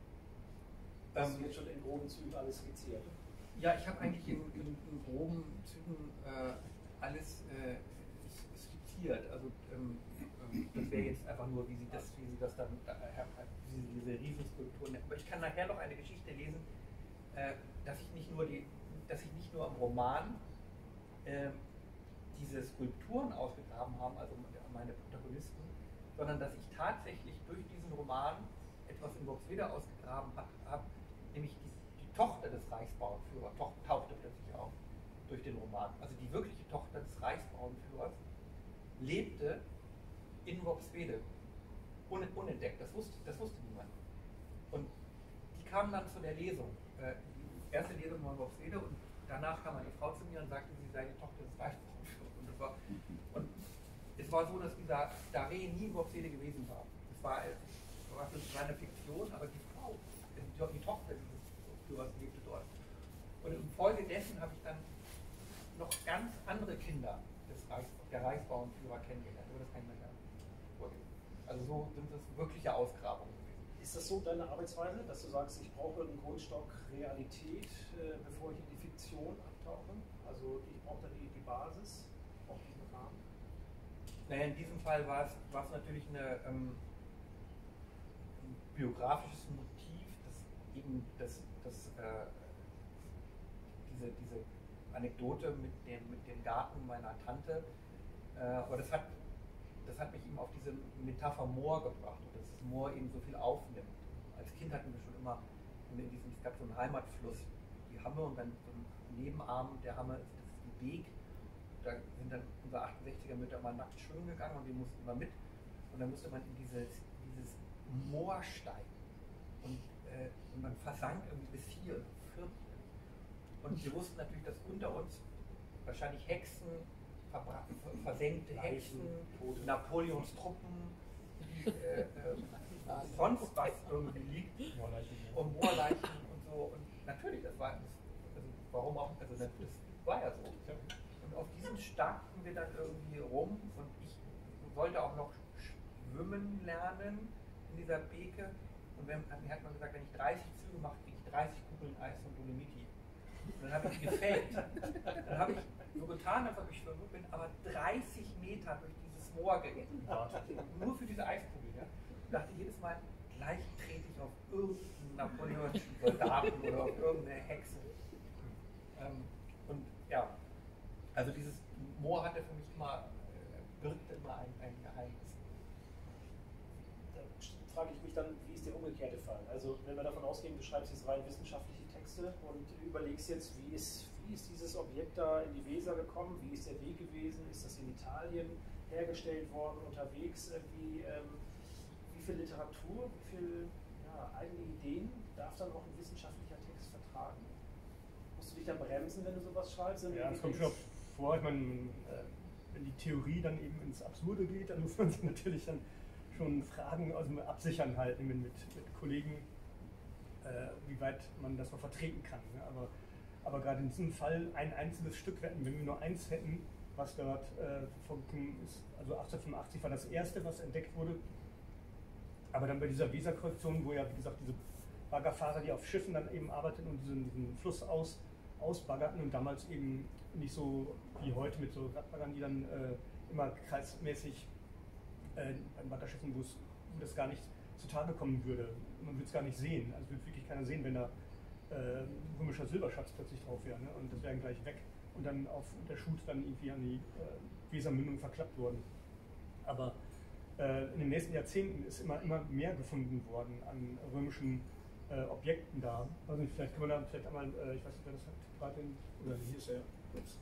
hast Ähm, du jetzt schon in groben Zügen alles skizziert? Ja, ich habe eigentlich in, in, in groben Zügen äh, alles äh, skizziert. Also ähm, ähm, das wäre jetzt einfach nur, wie sie das, wie sie das dann, äh, wie sie diese Riesenskulpturen nennen. Aber ich kann nachher noch eine Geschichte lesen, äh, dass ich nicht nur die, dass ich nicht nur am Roman äh, diese Skulpturen ausgegraben habe, also meine Protagonisten, sondern dass ich tatsächlich durch diesen Roman etwas in Worpswede ausgegraben habe, nämlich die, die Tochter des Reichsbauernführers tauchte plötzlich auf durch den Roman. Also die wirkliche Tochter des Reichsbauernführers lebte in Worpswede, unentdeckt, das wusste, das wusste niemand. Und die kam dann zu der Lesung, äh, die erste Lesung war in Worpswede, und danach kam eine Frau zu mir und sagte, sie sei die Tochter des Reichsbauernführers. Und, das war, und es war so, dass dieser Daré nie in Worpswede gewesen war. Es war, es war eine Fiktion, aber die Frau, die Tochter dieses Führers lebte dort. Und infolgedessen habe ich dann noch ganz andere Kinder des Reichs, der Reichsbauernführer kennengelernt. Aber das kann ich mir gar nicht vorstellen. Also so sind das wirkliche Ausgrabungen gewesen. Ist das so deine Arbeitsweise, dass du sagst, ich brauche einen Grundstock Realität, äh, bevor ich in die Fiktion abtauche? Also ich brauche da die, die Basis, auch diesen Rahmen? Naja, in diesem Fall war es, war es natürlich eine, ähm, ein biografisches Motiv, das eben das, das, äh, diese, diese Anekdote mit dem, mit dem Garten meiner Tante, äh, aber das hat, das hat mich eben auf diese Metapher Moor gebracht, und dass das Moor eben so viel aufnimmt. Als Kind hatten wir schon immer, in diesem, es gab so einen Heimatfluss, die Hamme, und dann so ein Nebenarm der Hamme ist das die Beek. Da sind dann unsere achtundsechziger Mütter mal nackt schwimmen gegangen, und wir mussten immer mit. Und dann musste man in dieses, dieses Moor steigen. Und, äh, und man versank irgendwie bis hier, fürchterlich. Und wir wussten natürlich, dass unter uns wahrscheinlich Hexen, versenkte Hexen, Napoleons Truppen, äh, äh, sonst was irgendwie liegt, und Moorleichen und so. Und natürlich, das war, das, also warum auch, also das, das war ja so. Und auf diesen starten wir dann irgendwie rum, und ich wollte auch noch schwimmen lernen in dieser Beke. Und wenn, mir hat man gesagt, wenn ich dreißig Züge mache, kriege ich dreißig Kugeln Eis von Dolomiti. Und dann habe ich gefaked. Dann habe ich so getan, als ob ich schwimmen bin, aber dreißig Meter durch dieses Moor geritten. Nur für diese Eiskugel. Ja? Ich dachte jedes Mal, gleich trete ich auf irgendeinen napoleonischen Soldaten oder auf irgendeine Hexe. Ähm, und ja, also dieses Moor hatte für mich immer, äh, birgte immer ein, ein Geheimnis. Da frage ich mich dann, wie ist der umgekehrte Fall? Also wenn wir davon ausgehen, du schreibst jetzt rein wissenschaftliche Texte und überlegst jetzt, wie ist, wie ist dieses Objekt da in die Weser gekommen, wie ist der Weg gewesen, ist das in Italien hergestellt worden, unterwegs, irgendwie, ähm, wie viel Literatur, wie viel ja, eigene Ideen darf dann auch ein wissenschaftlicher Text vertragen? Musst du dich dann bremsen, wenn du sowas schreibst? Ja, das kommt schon vor. Ich meine, wenn die Theorie dann eben ins Absurde geht, dann muss man sie natürlich dann schon Fragen, also absichern halt mit, mit Kollegen, äh, wie weit man das noch vertreten kann. Ne? Aber, aber gerade in diesem Fall ein einzelnes Stück retten, wenn wir nur eins hätten, was dort äh, vorgekommen ist, also achtzehnhundertfünfundachtzig war das erste, was entdeckt wurde. Aber dann bei dieser Weserkreuzung, wo ja, wie gesagt, diese Baggerfahrer, die auf Schiffen dann eben arbeiteten und diesen, diesen Fluss aus, ausbaggerten und damals eben nicht so wie heute mit so Radbaggern, die dann äh, immer kreismäßig äh, bei Baggerschiffen, wo das gar nicht zutage kommen würde. Man würde es gar nicht sehen. Also würde wirklich keiner sehen, wenn da äh, römischer Silberschatz plötzlich drauf wäre. Ne? Und das wäre dann gleich weg. Und dann auf der Schut dann irgendwie an die äh, Wesermündung verklappt worden. Aber äh, in den nächsten Jahrzehnten ist immer, immer mehr gefunden worden an römischen äh, Objekten da. Also vielleicht kann man da vielleicht einmal, äh, ich weiß nicht, wer das hat, gerade in, oder hier ist er. Ups.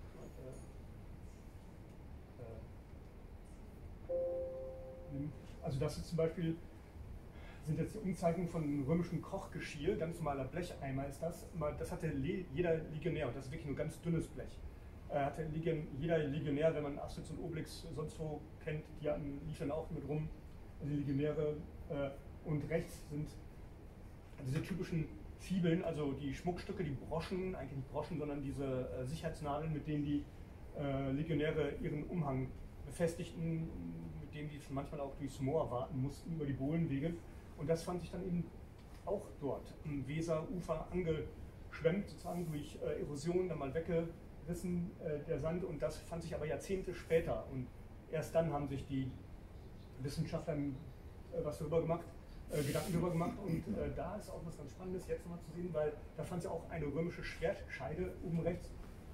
Also das ist zum Beispiel, sind jetzt die Umzeichnungen von römischem Kochgeschirr, ganz normaler Blecheimer ist das. Das hatte jeder Legionär, und das ist wirklich nur ganz dünnes Blech. Äh, hatte Legion, jeder Legionär, wenn man Asterix und Obelix sonst wo kennt, die hatten, liefen auch mit rum, also die Legionäre. Äh, und rechts sind diese typischen Fibeln, also die Schmuckstücke, die Broschen, eigentlich nicht Broschen, sondern diese äh, Sicherheitsnadeln, mit denen die äh, Legionäre ihren Umhang befestigten, mit denen die manchmal auch durchs Moor warten mussten, über die Bohlenwege. Und das fand sich dann eben auch dort am Weserufer angeschwemmt, sozusagen durch äh, Erosion, dann mal weggerissen, äh, der Sand. Und das fand sich aber Jahrzehnte später. Und erst dann haben sich die Wissenschaftler äh, was darüber gemacht, äh, Gedanken darüber gemacht. Und äh, da ist auch was ganz Spannendes jetzt nochmal zu sehen, weil da fand sich auch eine römische Schwertscheide oben rechts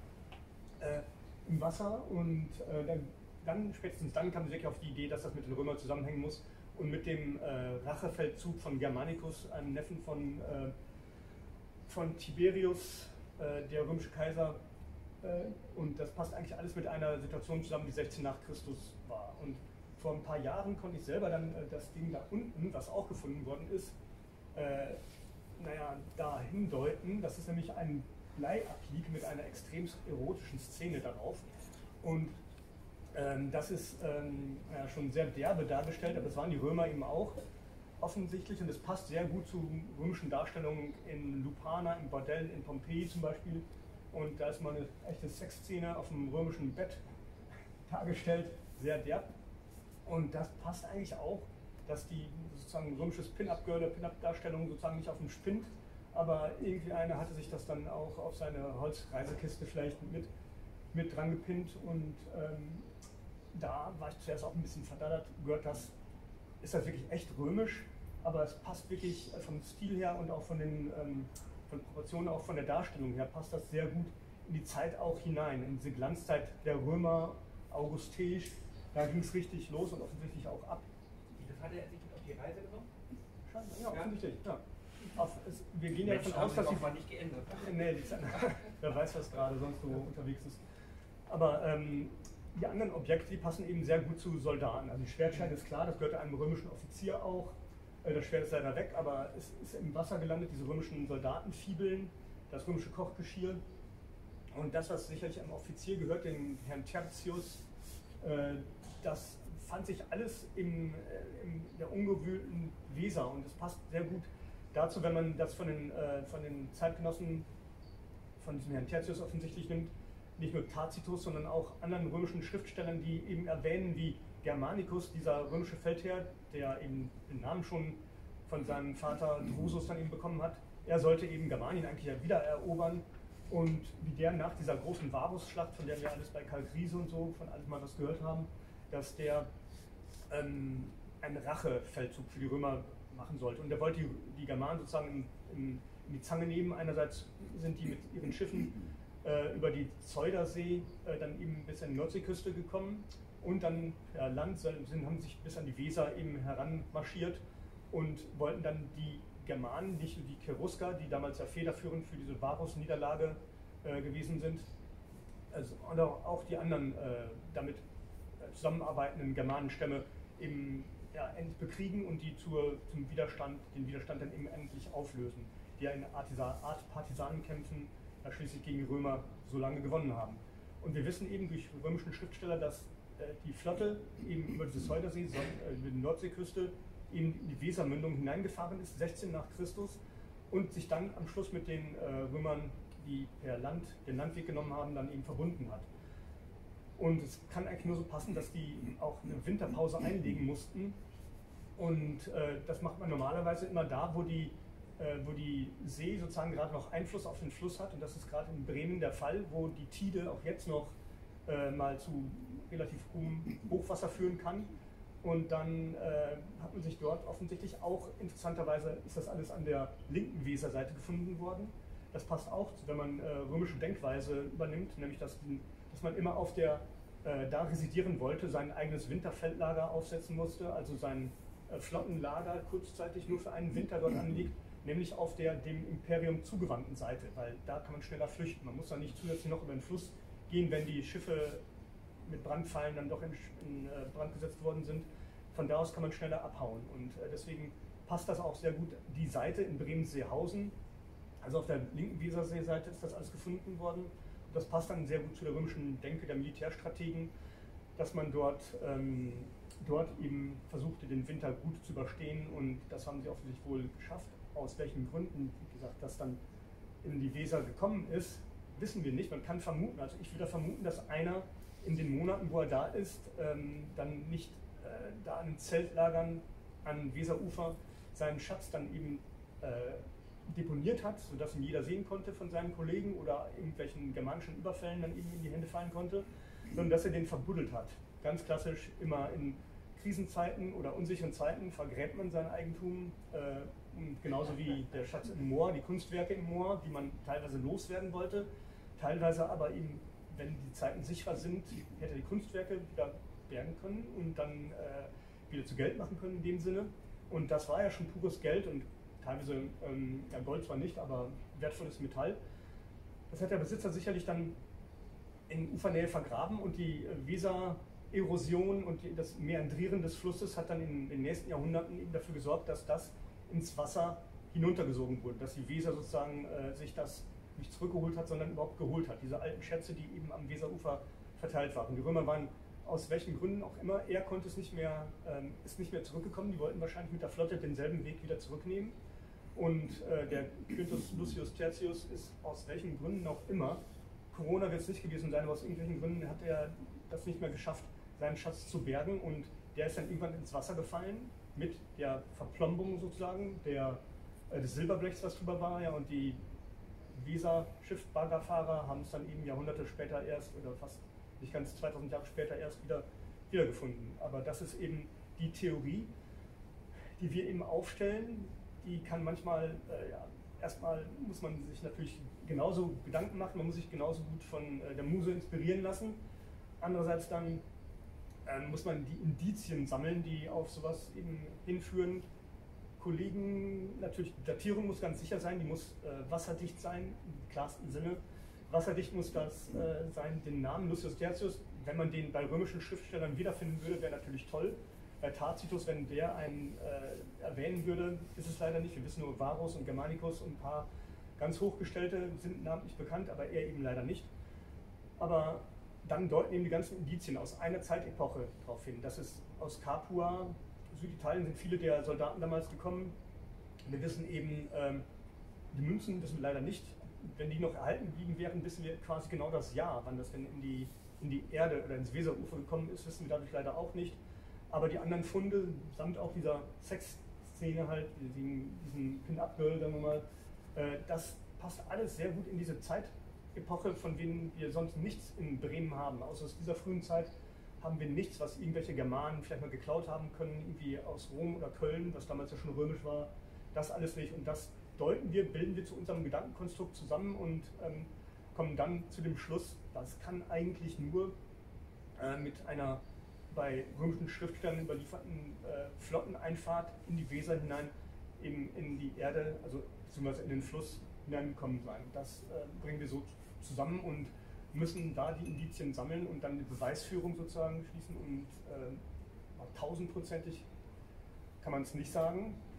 äh, im Wasser. Und äh, dann, dann, spätestens dann kam sie wirklich auf die Idee, dass das mit den Römern zusammenhängen muss. Und mit dem äh, Rachefeldzug von Germanicus, einem Neffen von, äh, von Tiberius, äh, der römische Kaiser. Äh, und das passt eigentlich alles mit einer Situation zusammen, die sechzehn nach Christus war. Und vor ein paar Jahren konnte ich selber dann äh, das Ding da unten, was auch gefunden worden ist, äh, naja, da hindeuten. Das ist nämlich ein Bleiaplik mit einer extrem erotischen Szene darauf. Und Ähm, das ist ähm, ja, schon sehr derbe dargestellt, aber das waren die Römer eben auch offensichtlich und es passt sehr gut zu römischen Darstellungen in Lupana, im Bordell in Pompeji zum Beispiel. Und da ist mal eine echte Sexszene auf dem römischen Bett dargestellt, sehr derb. Und das passt eigentlich auch, dass die sozusagen römisches Pin-Up-Girl, Pin-Up-Darstellung sozusagen nicht auf dem spinnt, aber irgendwie einer hatte sich das dann auch auf seine Holzreisekiste vielleicht mit, mit dran gepinnt und ähm, da war ich zuerst auch ein bisschen verdattert, gehört das, ist das wirklich echt römisch, aber es passt wirklich vom Stil her und auch von den ähm, von Proportionen, auch von der Darstellung her, passt das sehr gut in die Zeit auch hinein, in diese Glanzzeit der Römer, augustisch, da ging es richtig los und offensichtlich auch ab. Das hat er sich mit auf die Reise genommen? Scheinbar, ja, offensichtlich, ja. Auf, es, wir gehen ja davon aus, dass sie... mal nicht geändert. Nee, die, wer weiß, was gerade sonst so unterwegs ist. Aber ähm, die anderen Objekte, die passen eben sehr gut zu Soldaten. Also die Schwertscheide ist klar, das gehört einem römischen Offizier auch. Das Schwert ist leider weg, aber es ist im Wasser gelandet, diese römischen Soldatenfibeln, das römische Kochgeschirr. Und das, was sicherlich einem Offizier gehört, dem Herrn Tertius, das fand sich alles in, in der ungewühlten Weser. Und es passt sehr gut dazu, wenn man das von den, von den Zeitgenossen, von diesem Herrn Tertius offensichtlich nimmt, nicht nur Tacitus, sondern auch anderen römischen Schriftstellern, die eben erwähnen, wie Germanicus, dieser römische Feldherr, der eben den Namen schon von seinem Vater Drusus dann eben bekommen hat. Er sollte eben Germanien eigentlich ja wieder erobern und wie der nach dieser großen Varusschlacht, von der wir alles bei Kalkriese und so, von alles mal was gehört haben, dass der ähm, einen Rachefeldzug für die Römer machen sollte. Und er wollte die, die Germanen sozusagen in, in, in die Zange nehmen. Einerseits sind die mit ihren Schiffen über die Zeudersee äh, dann eben bis an die Nordseeküste gekommen und dann per Land sind, haben sich bis an die Weser eben heranmarschiert und wollten dann die Germanen, nicht nur die Cherusker, die damals ja federführend für diese Varus-Niederlage äh, gewesen sind, also, oder auch die anderen äh, damit zusammenarbeitenden Germanenstämme eben ja, bekriegen und die zur, zum Widerstand, den Widerstand dann eben endlich auflösen, die ja in Art Partisanenkämpfen ja schließlich gegen die Römer so lange gewonnen haben. Und wir wissen eben durch römischen Schriftsteller, dass die Flotte eben über diese Schleudersee, über die Nordseeküste, eben in die Wesermündung hineingefahren ist, sechzehn nach Christus, und sich dann am Schluss mit den Römern, die per Land den Landweg genommen haben, dann eben verbunden hat. Und es kann eigentlich nur so passen, dass die auch eine Winterpause einlegen mussten. Und äh, das macht man normalerweise immer da, wo die, äh, wo die See sozusagen gerade noch Einfluss auf den Fluss hat. Und das ist gerade in Bremen der Fall, wo die Tide auch jetzt noch äh, mal zu relativ hohem Hochwasser führen kann. Und dann äh, hat man sich dort offensichtlich auch, interessanterweise ist das alles an der linken Weserseite gefunden worden. Das passt auch, wenn man äh, römische Denkweise übernimmt, nämlich dass, dass man immer auf der, äh, da residieren wollte, sein eigenes Winterfeldlager aufsetzen musste, also sein äh, Flottenlager kurzzeitig nur für einen Winter dort anliegt, nämlich auf der dem Imperium zugewandten Seite, weil da kann man schneller flüchten. Man muss dann nicht zusätzlich noch über den Fluss gehen, wenn die Schiffe mit Brandpfeilen dann doch in, in äh, Brand gesetzt worden sind. Von da aus kann man schneller abhauen, und äh, deswegen passt das auch sehr gut, die Seite in Bremen-Seehausen. Also auf der linken Weserseeseite ist das alles gefunden worden. Und das passt dann sehr gut zu der römischen Denke der Militärstrategen, dass man dort, ähm, dort eben versuchte, den Winter gut zu überstehen. Und das haben sie offensichtlich wohl geschafft. Aus welchen Gründen, wie gesagt, das dann in die Weser gekommen ist, wissen wir nicht. Man kann vermuten, also ich würde vermuten, dass einer in den Monaten, wo er da ist, ähm, dann nicht äh, da an den Zeltlagern an Weserufer seinen Schatz dann eben äh, deponiert hat, sodass ihn jeder sehen konnte von seinen Kollegen oder irgendwelchen germanischen Überfällen dann eben in die Hände fallen konnte, sondern dass er den verbuddelt hat. Ganz klassisch, immer in Krisenzeiten oder unsicheren Zeiten vergräbt man sein Eigentum, äh, und genauso wie der Schatz im Moor, die Kunstwerke im Moor, die man teilweise loswerden wollte, teilweise aber eben, wenn die Zeiten sicherer sind, hätte er die Kunstwerke wieder bergen können und dann äh, wieder zu Geld machen können in dem Sinne. Und das war ja schon pures Geld und teilweise, ähm, ja, Gold zwar nicht, aber wertvolles Metall. Das hat der Besitzer sicherlich dann in Ufernähe vergraben, und die äh, Weser-Erosion und die, das Meandrieren des Flusses hat dann in den nächsten Jahrhunderten eben dafür gesorgt, dass das ins Wasser hinuntergesogen wurde, dass die Weser sozusagen äh, sich das nicht zurückgeholt hat, sondern überhaupt geholt hat. Diese alten Schätze, die eben am Weserufer verteilt waren. Die Römer waren aus welchen Gründen auch immer, er konnte es nicht mehr, ähm, ist nicht mehr zurückgekommen. Die wollten wahrscheinlich mit der Flotte denselben Weg wieder zurücknehmen. Und äh, der Quintus Lucius Tertius ist aus welchen Gründen auch immer, Corona wird es nicht gewesen sein, aber aus irgendwelchen Gründen hat er das nicht mehr geschafft, seinen Schatz zu bergen, und der ist dann irgendwann ins Wasser gefallen mit der Verplombung sozusagen der, äh, des Silberblechs, was drüber war, ja, und die Weser-Schiffbaggerfahrer haben es dann eben Jahrhunderte später erst, oder fast nicht ganz zweitausend Jahre später erst wieder wiedergefunden. Aber das ist eben die Theorie, die wir eben aufstellen. Die kann manchmal, äh, ja, erstmal muss man sich natürlich genauso Gedanken machen, man muss sich genauso gut von äh, der Muse inspirieren lassen. Andererseits dann äh, muss man die Indizien sammeln, die auf sowas eben hinführen. Kollegen, natürlich, die Datierung muss ganz sicher sein, die muss äh, wasserdicht sein, im klarsten Sinne. Wasserdicht muss das äh, sein, den Namen Lucius Tertius, wenn man den bei römischen Schriftstellern wiederfinden würde, wäre natürlich toll. Bei Tacitus, wenn der einen äh, erwähnen würde, ist es leider nicht. Wir wissen nur, Varus und Germanicus und ein paar ganz Hochgestellte sind namentlich bekannt, aber er eben leider nicht. Aber dann deuten eben die ganzen Indizien aus einer Zeitepoche darauf hin. Das ist aus Capua, Süditalien, sind viele der Soldaten damals gekommen. Wir wissen eben, ähm, die Münzen wissen wir leider nicht. Wenn die noch erhalten geblieben wären, wissen wir quasi genau das Jahr, wann das denn in die, in die Erde oder ins Weserufer gekommen ist, wissen wir dadurch leider auch nicht. Aber die anderen Funde, samt auch dieser Sexszene halt, diesen, diesen Pin-Up-Girl, sagen wir mal, äh, das passt alles sehr gut in diese Zeitepoche, von denen wir sonst nichts in Bremen haben. Außer aus dieser frühen Zeit haben wir nichts, was irgendwelche Germanen vielleicht mal geklaut haben können, irgendwie aus Rom oder Köln, was damals ja schon römisch war. Das alles nicht. Und das deuten wir, bilden wir zu unserem Gedankenkonstrukt zusammen und ähm, kommen dann zu dem Schluss, das kann eigentlich nur äh, mit einer bei römischen Schriftstellern überlieferten äh, Flotteneinfahrt in die Weser hinein, eben in die Erde, also beziehungsweise in den Fluss hineingekommen sein. Das äh, bringen wir so zusammen und müssen da die Indizien sammeln und dann die Beweisführung sozusagen schließen, und äh, tausendprozentig kann man es nicht sagen.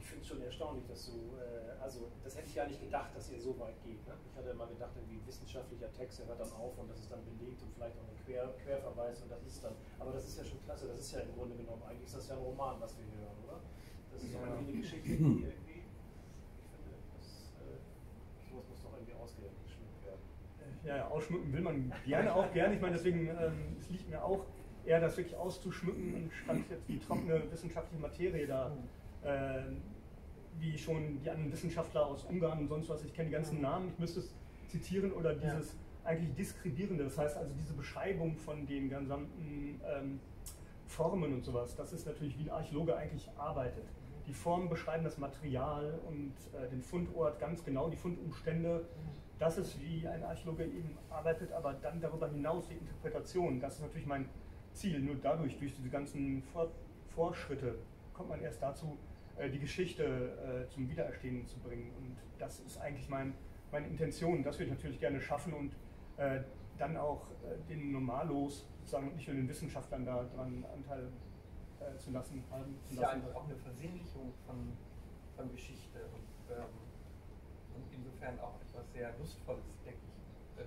ich finde es schon erstaunlich, dass du, äh, also das hätte ich ja nicht gedacht, dass ihr so weit geht. Ne? Ich hatte immer gedacht, irgendwie wissenschaftlicher Text, der hört dann auf und das ist dann belegt und vielleicht auch ein Quer, Querverweis und das ist dann, aber das ist ja schon klasse, das ist ja im Grunde genommen, eigentlich ist das ja ein Roman, was wir hier hören, oder? Das ist ja irgendwie eine Geschichte, die irgendwie, ich finde, das, äh, sowas muss doch irgendwie ausgeschmückt werden. Ja, ja, ausschmücken will man gerne auch gerne. Ich meine, deswegen, ähm, es liegt mir auch eher, das wirklich auszuschmücken und statt jetzt die trockene wissenschaftliche Materie da, äh, wie schon die anderen Wissenschaftler aus Ungarn und sonst was, ich kenne die ganzen Namen, ich müsste es zitieren, oder dieses ja. eigentlich Diskribierende, das heißt also diese Beschreibung von den gesamten ähm, Formen und sowas, das ist natürlich, wie ein Archäologe eigentlich arbeitet. Die Formen beschreiben das Material und äh, den Fundort ganz genau, die Fundumstände. Das ist, wie ein Archäologe eben arbeitet, aber dann darüber hinaus die Interpretation. Das ist natürlich mein Ziel. Nur dadurch, durch diese ganzen Vor Vorschritte, kommt man erst dazu, äh, die Geschichte äh, zum Wiedererstehen zu bringen. Und das ist eigentlich mein, meine Intention. Das würde ich natürlich gerne schaffen und äh, dann auch äh, den Normalos, sozusagen, und nicht nur den Wissenschaftlern daran Anteil äh, zu lassen. Haben, zu das ist lassen. ja auch eine Versinnlichung von, von Geschichte. Und, ähm Und insofern auch etwas sehr Lustvolles, denke ich.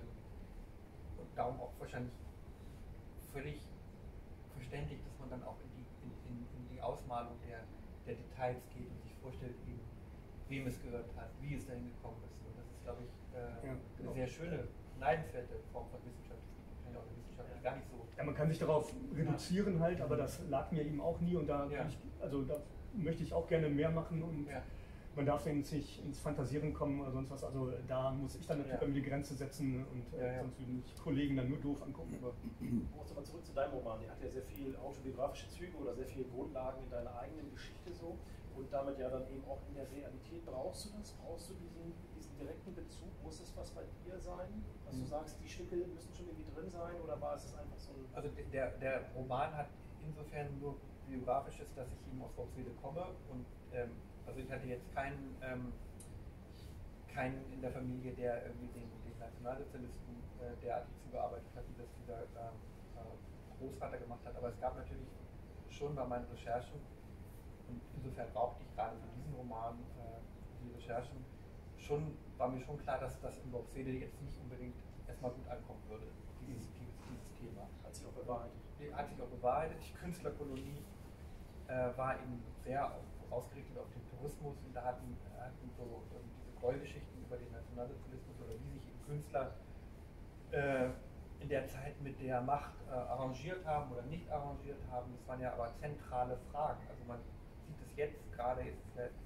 Und darum auch wahrscheinlich völlig verständlich, dass man dann auch in die, in, in, in die Ausmalung der, der Details geht und sich vorstellt, eben, wem es gehört hat, wie es dahin gekommen ist. Und das ist, glaube ich, äh, ja, genau. eine sehr schöne, neidenswerte Form von Wissenschaft. Ich kann ja auch eine Wissenschaft gar nicht so. Ja, man kann sich darauf reduzieren halt, aber das lag mir eben auch nie und da, ja. ich, also da möchte ich auch gerne mehr machen und ja. man darf ins, nicht ins Fantasieren kommen oder sonst was, also da muss ich dann natürlich ja. bei mir die Grenze setzen und äh, ja, ja. sonst würden mich Kollegen dann nur doof angucken. Aber du musst aber zurück zu deinem Roman, der hat ja sehr viel autobiografische Züge oder sehr viele Grundlagen in deiner eigenen Geschichte so und damit ja dann eben auch in der Realität. Brauchst du das? Brauchst du diesen, diesen direkten Bezug? Muss es was bei dir sein? Dass mhm. du sagst, die Stücke müssen schon irgendwie drin sein oder war es einfach so ein... Also der, der Roman hat insofern nur biografisches, dass ich eben aus Worpswede komme und ähm, also ich hatte jetzt keinen, ähm, keinen in der Familie, der irgendwie den, den Nationalsozialisten äh, derartig zugearbeitet hat, wie das dieser äh, Großvater gemacht hat. Aber es gab natürlich schon bei meinen Recherchen, und insofern brauchte ich gerade für diesen Roman äh, die Recherchen, schon, war mir schon klar, dass das in Worpswede jetzt nicht unbedingt erstmal gut ankommen würde, dieses, dieses, dieses Thema. Hat sich auch bewahrheitet. Hat sich auch bewahrheitet. Die Künstlerkolonie äh, war eben sehr ausgerichtet auf den Tourismus und da hatten, hatten so ähm, diese Gräuelgeschichten über den Nationalsozialismus oder wie sich eben Künstler äh, in der Zeit mit der Macht äh, arrangiert haben oder nicht arrangiert haben. Das waren ja aber zentrale Fragen. Also man sieht es jetzt gerade, ist es, ja,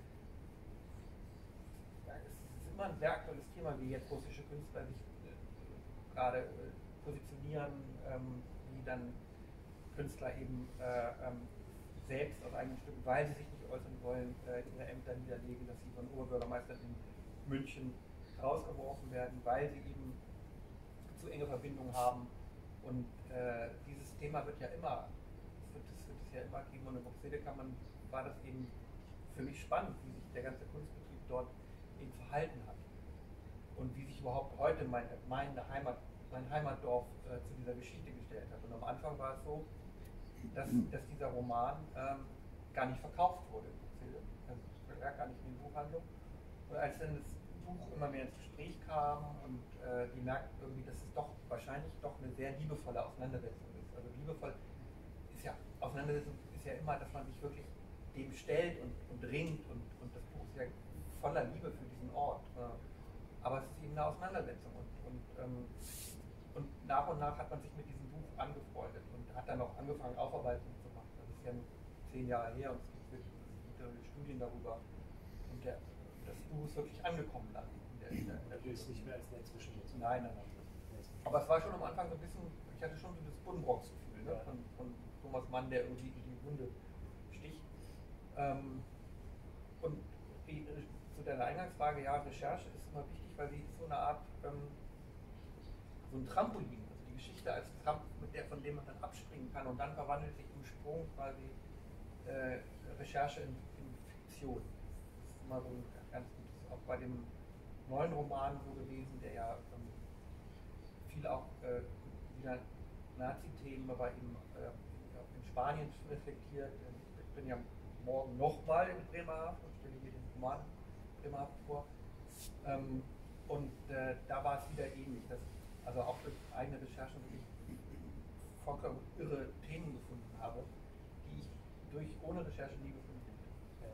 es ist immer ein sehr aktuelles Thema, wie jetzt russische Künstler sich äh, gerade äh, positionieren, ähm, wie dann Künstler eben äh, ähm, selbst aus eigenen Stücken, weil sie sich nicht äußern wollen, äh, ihre Ämter niederlegen, dass sie von Oberbürgermeistern in München rausgeworfen werden, weil sie eben zu enge Verbindungen haben. Und äh, dieses Thema wird ja immer, das wird, das wird es ja immer geben. Und in Worpswede kann man, war das eben für mich spannend, wie sich der ganze Kunstbetrieb dort eben verhalten hat. Und wie sich überhaupt heute meine, meine Heimat, mein Heimatdorf äh, zu dieser Geschichte gestellt hat. Und am Anfang war es so, dass, dass dieser Roman ähm, gar nicht verkauft wurde. Also es war gar nicht in den Buchhandlungen. Und als dann das Buch immer mehr ins Gespräch kam und äh, die merkten irgendwie, dass es doch wahrscheinlich doch eine sehr liebevolle Auseinandersetzung ist. Also liebevoll ist ja, Auseinandersetzung ist ja immer, dass man sich wirklich dem stellt und, und ringt und, und das Buch ist ja voller Liebe für diesen Ort. Äh, aber es ist eben eine Auseinandersetzung und, und, ähm, und nach und nach hat man sich mit diesem Buch angefreundet und hat dann auch angefangen, Aufarbeitungen zu machen. Das ist ja zehn Jahre her und es gibt wirklich Studien darüber. Und der, das Buch ist wirklich angekommen dann. In der, in der, in der du bist nicht mehr als Netz beschmutzt. Nein, nein, nein. Aber es war schon am Anfang so ein bisschen, ich hatte schon so das Buddenbrooks-Gefühl, ne? von, von Thomas Mann, der irgendwie in die Wunde sticht. Ähm, und die, zu deiner Eingangsfrage, ja, Recherche ist immer wichtig, weil sie ist so eine Art, ähm, so ein Trampolin, also die Geschichte als Tramp, mit der, von dem man dann abspringen kann und dann verwandelt sich im Sprung quasi äh, Recherche in, in Fiktion. Das ist immer so ein ganz gutes, auch bei dem neuen Roman so gewesen, der ja ähm, viel auch äh, wieder Nazi-Themen, aber eben äh, in Spanien reflektiert. Ich bin ja morgen nochmal in Bremerhaven und stelle mir den Roman Bremerhaven vor. Ähm, und äh, da war es wieder ähnlich, dass also auch durch eigene Recherchen wirklich vollkommen irre Themen gefunden habe, die ich durch ohne Recherche nie gefunden hätte. Ja.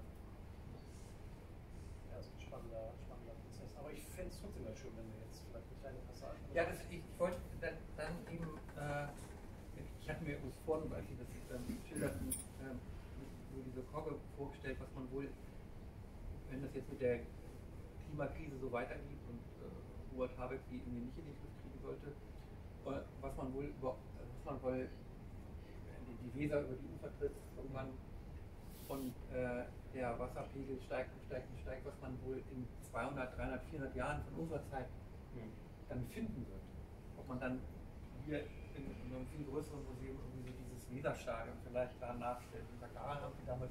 Ja, das ist ein spannender, spannender Prozess. Aber ich fände es trotzdem ganz schön, wenn wir jetzt vielleicht eine kleine Passage. Ja, das, ich, ich wollte dann, dann eben, äh, ich hatte mir übrigens vorhin, als Sie das ähm, schilderten, ähm, nur diese Kogge vorgestellt, was man wohl, wenn das jetzt mit der Klimakrise so weitergeht und äh, Robert Habeck die irgendwie nicht in den Griff kriegen sollte, äh, was man wohl über, was man wohl die, die Weser über die Ufer tritt irgendwann und äh, der Wasserpegel steigt und steigt und steigt, was man wohl in zweihundert, dreihundert, vierhundert Jahren von unserer Zeit Mhm. dann finden wird. Ob man dann hier in, in einem viel größeren Museum irgendwie so dieses Weserstadion vielleicht da nachstellt und sagt, ah, haben die damals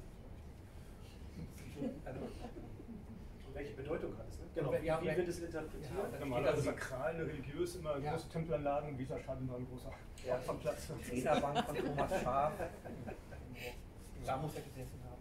also, Und welche Bedeutung hat es? Ne? Genau. wir Wie, haben wie ja- wird es interpretiert? Ja, dann Normal, steht da also so- sakral, religiös, immer Ja. große Tempelanlagen, Weserstadion war ein großer Ja, Opferplatz. Räderbank von Thomas Schaaf. Da muss er gesessen haben.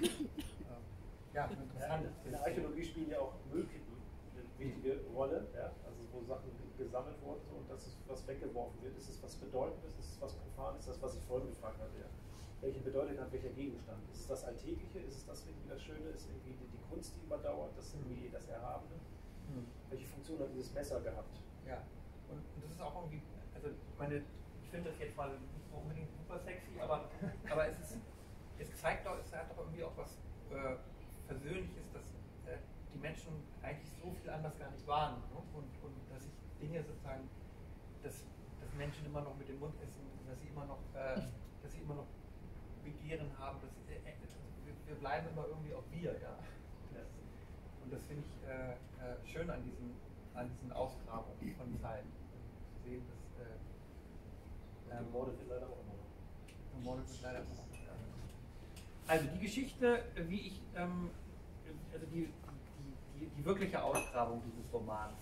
Ja, Ja, interessant. in der Archäologie spielen ja auch Müllkippen eine wichtige Rolle, ja? Also wo Sachen gesammelt wurden so, und das ist was weggeworfen wird. Ist es was Bedeutendes? Ist es was Profanes? Das, was ich vorhin gefragt hatte. Ja? Welche Bedeutung hat welcher Gegenstand? Ist es das Alltägliche? Ist es das irgendwie das Schöne? Ist irgendwie die, die Kunst, die überdauert? Das irgendwie das Erhabene? Hm. Welche Funktion hat dieses Messer gehabt? Ja, und, und das ist auch irgendwie, also ich meine, ich finde das jetzt mal nicht so unbedingt super sexy, aber, aber es ist, es zeigt doch, es hat doch irgendwie auch was äh, Persönliches, dass äh, die Menschen eigentlich so viel anders gar nicht waren, ne? und, und dass sich Dinge sozusagen, dass, dass Menschen immer noch mit dem Mund essen, dass sie immer noch, äh, dass sie immer noch Begehren haben, dass sie, äh, wir, wir bleiben immer irgendwie auch wir, ja. Das, und das finde ich äh, äh, schön an diesen, an diesen Ausgrabungen von Zeiten. Zu sehen, dass äh, Ähm, Morde wird leider auch immer noch. Morde wird leider immer noch. Also die Geschichte, äh, wie ich, ähm, also die, die, die, die wirkliche Ausgrabung dieses Romans.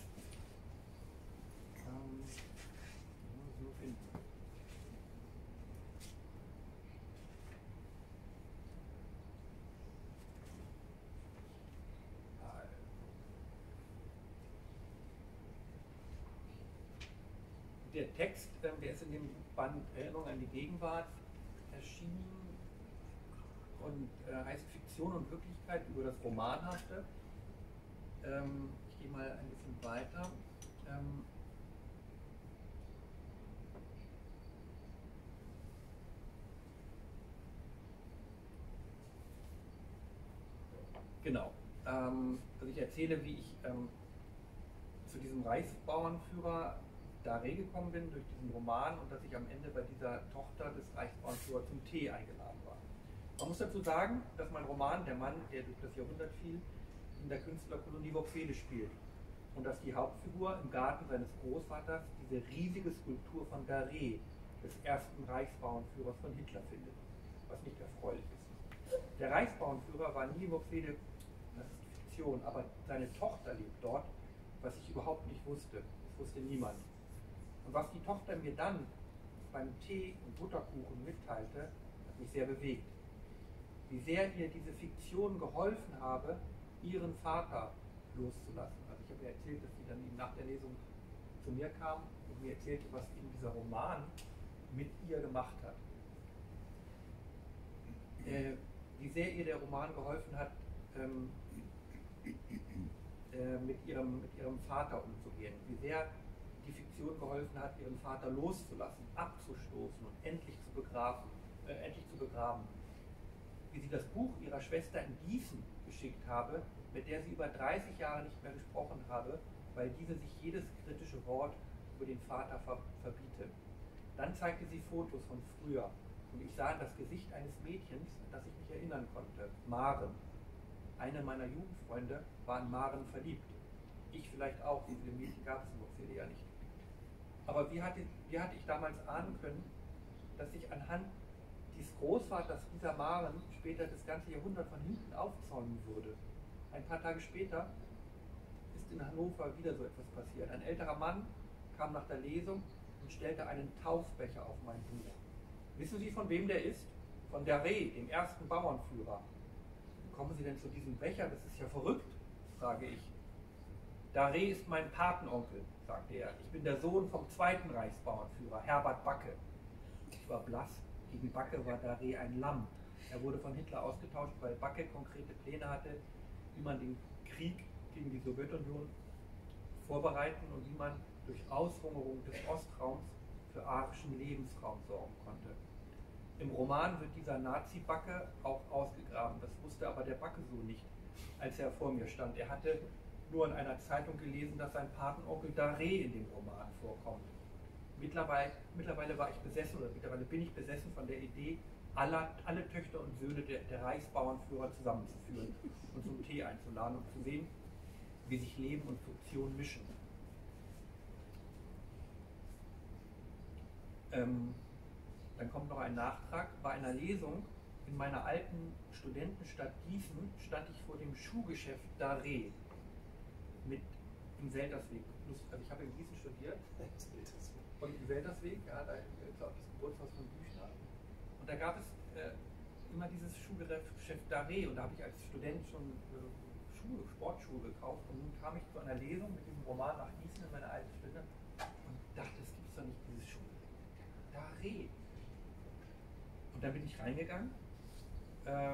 Ähm, ich muss es nur finden. Der Text, äh, der ist in dem Band Erinnerung an die Gegenwart erschienen und äh, heißt Fiktion und Wirklichkeit über das Romanhafte. Ähm, ich gehe mal ein bisschen weiter. Ähm, genau. Ähm, also ich erzähle, wie ich ähm, zu diesem Reichsbauernführer Daré gekommen bin durch diesen Roman und dass ich am Ende bei dieser Tochter des Reichsbauernführers zum Tee eingeladen war. Man muss dazu sagen, dass mein Roman, der Mann, der durch das Jahrhundert fiel, in der Künstlerkolonie Worpswede spielt und dass die Hauptfigur im Garten seines Großvaters diese riesige Skulptur von Daré, des ersten Reichsbauernführers von Hitler, findet, was nicht erfreulich ist. Der Reichsbauernführer war nie in Worpswede, das ist Fiktion, aber seine Tochter lebt dort, was ich überhaupt nicht wusste. Das wusste niemand. Und was die Tochter mir dann beim Tee und Butterkuchen mitteilte, hat mich sehr bewegt. Wie sehr ihr diese Fiktion geholfen habe, ihren Vater loszulassen. Also ich habe ihr erzählt, dass sie dann eben nach der Lesung zu mir kam und mir erzählte, was eben dieser Roman mit ihr gemacht hat. Äh, wie sehr ihr der Roman geholfen hat, ähm, äh, mit, ihrem, mit ihrem Vater umzugehen. Wie sehr die Fiktion geholfen hat, ihren Vater loszulassen, abzustoßen und endlich zu begraben, äh, endlich zu begraben. Wie sie das Buch ihrer Schwester in Gießen geschickt habe, mit der sie über dreißig Jahre nicht mehr gesprochen habe, weil diese sich jedes kritische Wort über den Vater ver verbiete. Dann zeigte sie Fotos von früher und ich sah das Gesicht eines Mädchens, an das ich mich erinnern konnte, Maren. Eine meiner Jugendfreunde war in Maren verliebt. Ich vielleicht auch, so viele Mädchen gab es in Worpswede ja nicht. Aber wie hatte, wie hatte ich damals ahnen können, dass ich anhand des Großvaters dieser Maren später das ganze Jahrhundert von hinten aufzäumen würde? Ein paar Tage später ist in Hannover wieder so etwas passiert. Ein älterer Mann kam nach der Lesung und stellte einen Taufbecher auf mein Buch. Wissen Sie, von wem der ist? Von Daré, dem ersten Bauernführer. kommen Sie denn zu diesem Becher? Das ist ja verrückt, frage ich. Daré ist mein Patenonkel, sagte er. Ich bin der Sohn vom zweiten Reichsbauernführer, Herbert Backe. Ich war blass. Gegen Backe war Daré ein Lamm. Er wurde von Hitler ausgetauscht, weil Backe konkrete Pläne hatte, wie man den Krieg gegen die Sowjetunion vorbereiten und wie man durch Aushungerung des Ostraums für arischen Lebensraum sorgen konnte. Im Roman wird dieser Nazi-Backe auch ausgegraben. Das wusste aber der Backe so nicht, als er vor mir stand. Er hatte nur in einer Zeitung gelesen, dass sein Patenonkel Daré in dem Roman vorkommt. Mittlerweile, mittlerweile war ich besessen, oder mittlerweile bin ich besessen von der Idee, alle, alle Töchter und Söhne der, der Reichsbauernführer zusammenzuführen und zum Tee einzuladen und zu sehen, wie sich Leben und Funktion mischen. Ähm, dann kommt noch ein Nachtrag. Bei einer Lesung in meiner alten Studentenstadt Gießen stand ich vor dem Schuhgeschäft Daré mit im Seltersweg. Also ich habe in Gießen studiert und im Seltersweg, ja, da ist auch das Geburtshaus von Büchner. Und da gab es äh, immer dieses Schuhgeschäft Daré und da habe ich als Student schon äh, Schuhe, Sportschuhe gekauft und nun kam ich zu einer Lesung mit diesem Roman nach Gießen in meiner alten Stunde und dachte, es gibt doch nicht dieses Schuh. Daré. Und dann bin ich reingegangen äh,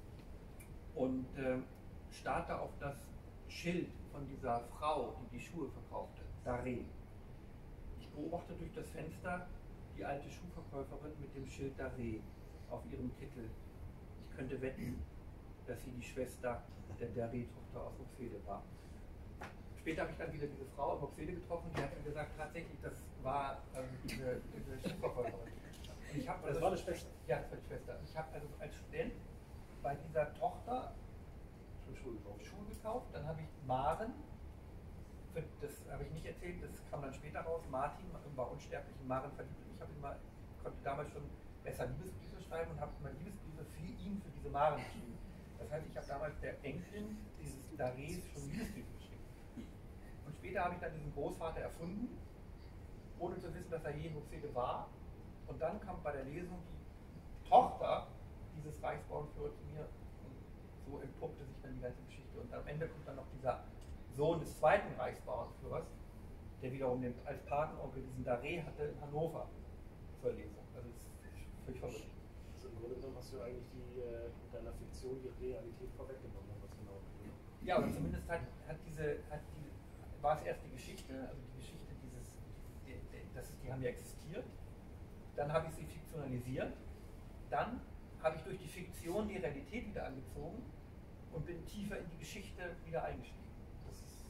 und äh, starrte auf das Schild von dieser Frau, die die Schuhe verkaufte, Daré. Ich beobachte durch das Fenster die alte Schuhverkäuferin mit dem Schild Daré auf ihrem Kittel. Ich könnte wetten, dass sie die Schwester der Daré-Tochter aus Oxfede war. Später habe ich dann wieder diese Frau aus Oxfede getroffen, die hat mir gesagt, tatsächlich, das war ähm, diese, diese Schuhverkäuferin. Und ich hab, das also, war eine Schwester? Ja, das war die Schwester. Ich habe also als Student bei dieser Tochter Schuhe gekauft. Schuhe gekauft, dann habe ich Maren, für, das habe ich nicht erzählt, das kam dann später raus, Martin war unsterblich in Maren verliebt. Ich habe immer, konnte damals schon besser Liebesbriefe schreiben und habe immer Liebesbriefe für ihn, für diese Maren geschrieben. Das heißt, ich habe damals der Enkelin dieses Darés schon Liebesbriefe geschrieben. Und später habe ich dann diesen Großvater erfunden, ohne zu wissen, dass er je in Oxfede war. Und dann kam bei der Lesung die Tochter dieses Reichsbauernführers zu mir und so entpuppte sich dann die ganze Geschichte. Und am Ende kommt dann noch dieser Sohn des zweiten Reichsbauernführers, der wiederum den, als Patenonkel diesen Daré hatte in Hannover zur Lesung. Also das ist völlig verrückt. Also im Grunde genommen hast du eigentlich die, äh, mit deiner Fiktion die Realität vorweggenommen, was genau. Ja, oder zumindest hat, hat diese, hat die, war es erst die Geschichte, also die Geschichte dieses, die, die, das, die haben ja existiert. Dann habe ich sie fiktionalisiert. Dann habe ich durch die Fiktion die Realität wieder angezogen und bin tiefer in die Geschichte wieder eingestiegen. Das ist,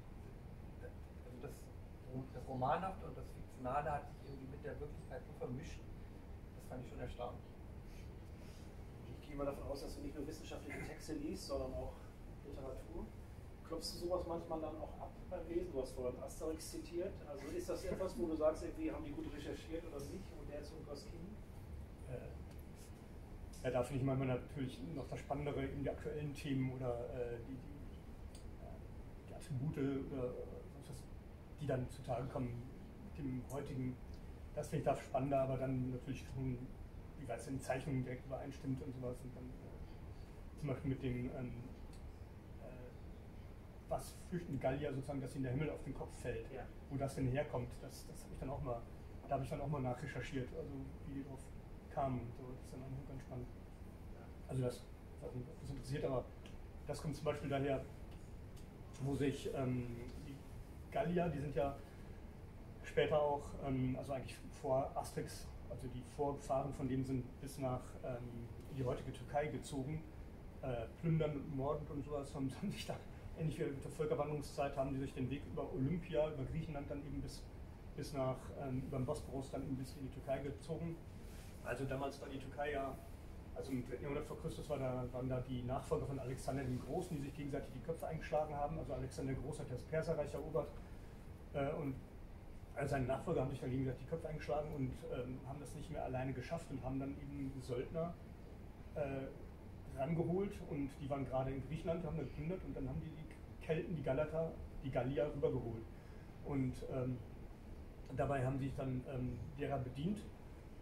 also das, das Romanhafte und das Fiktionale hat sich irgendwie mit der Wirklichkeit so vermischt. Das fand ich schon erstaunlich. Ich gehe mal davon aus, dass du nicht nur wissenschaftliche Texte liest, sondern auch Literatur. Klopfst du sowas manchmal dann auch ab beim Lesen? Du hast vorhin Asterix zitiert. Also ist das etwas, wo du sagst, irgendwie haben die gut recherchiert oder nicht? Und der ist und Goscinny? Ja, da finde ich manchmal natürlich noch das Spannendere in die aktuellen Themen oder äh, die, die, die Attribute oder sonst was, die dann zutage kommen mit dem heutigen. Das finde ich da spannender, aber dann natürlich schon, wie weit es in Zeichnungen direkt übereinstimmt und sowas. Und dann äh, zum Beispiel mit dem, ähm, äh, was flüchten Gallier sozusagen, dass ihnen der Himmel auf den Kopf fällt. Ja. Wo das denn herkommt, das, das habe ich dann auch mal, da habe ich dann auch mal nachrecherchiert, also wie die drauf kamen und so. Das ist dann auch ganz spannend. Also das, ich weiß nicht, ob das interessiert, aber das kommt zum Beispiel daher, wo sich ähm, die Gallier, die sind ja später auch, ähm, also eigentlich vor Asterix, also die Vorfahren von denen sind bis nach ähm, die heutige Türkei gezogen, äh, plündern und mordend und sowas, haben, haben sich da, ähnlich wie mit der Völkerwanderungszeit, haben die sich den Weg über Olympia, über Griechenland dann eben bis, bis nach, ähm, über den Bosporus dann eben bis in die Türkei gezogen. Also damals war die Türkei ja, also im dritten Jahrhundert vor Christus war da, waren da die Nachfolger von Alexander dem Großen, die sich gegenseitig die Köpfe eingeschlagen haben. Also Alexander der Große hat das Perserreich erobert äh, und also seine Nachfolger haben sich dann gegenseitig die Köpfe eingeschlagen und ähm, haben das nicht mehr alleine geschafft und haben dann eben Söldner äh, rangeholt und die waren gerade in Griechenland, haben dann geplündert und dann haben die die Kelten, die Galater, die Gallier rübergeholt. Und ähm, dabei haben sich dann ähm, derer bedient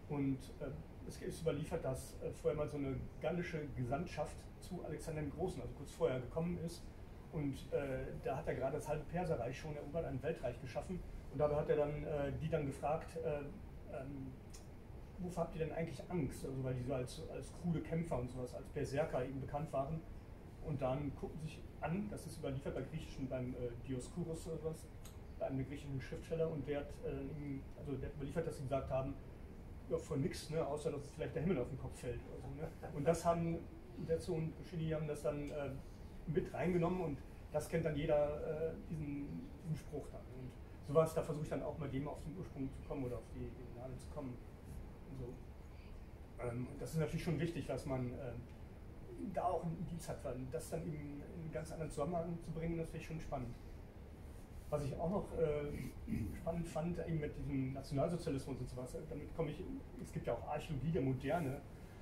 Und äh, es ist überliefert, dass äh, vorher mal so eine gallische Gesandtschaft zu Alexander dem Großen, also kurz vorher, gekommen ist. Und äh, da hat er gerade das halbe Perserreich schon erobert, ein Weltreich geschaffen. Und dabei hat er dann äh, die dann gefragt, äh, ähm, wovor habt ihr denn eigentlich Angst? Also weil die so als, als krude Kämpfer und sowas, als Berserker eben bekannt waren. Und dann gucken sich an, das ist überliefert bei griechischen, beim äh, Dioskuros oder sowas, bei einem griechischen Schriftsteller, und der hat, äh, also der hat überliefert, dass sie gesagt haben, ja, von nichts, ne, außer dass vielleicht der Himmel auf den Kopf fällt. Oder so, ne? Und das haben Uderzo und Buscini haben das dann äh, mit reingenommen, und das kennt dann jeder, äh, diesen, diesen Spruch dann. Und sowas, da versuche ich dann auch mal dem auf den Ursprung zu kommen oder auf die Originale zu kommen. Und so. Ähm, und das ist natürlich schon wichtig, dass man äh, da auch einen Indiz hat, weil das dann eben in einen ganz anderen Zusammenhang zu bringen, das finde ich schon spannend. Was ich auch noch äh, spannend fand, eben mit diesem Nationalsozialismus und sowas, damit komme ich, es gibt ja auch Archäologie der Moderne,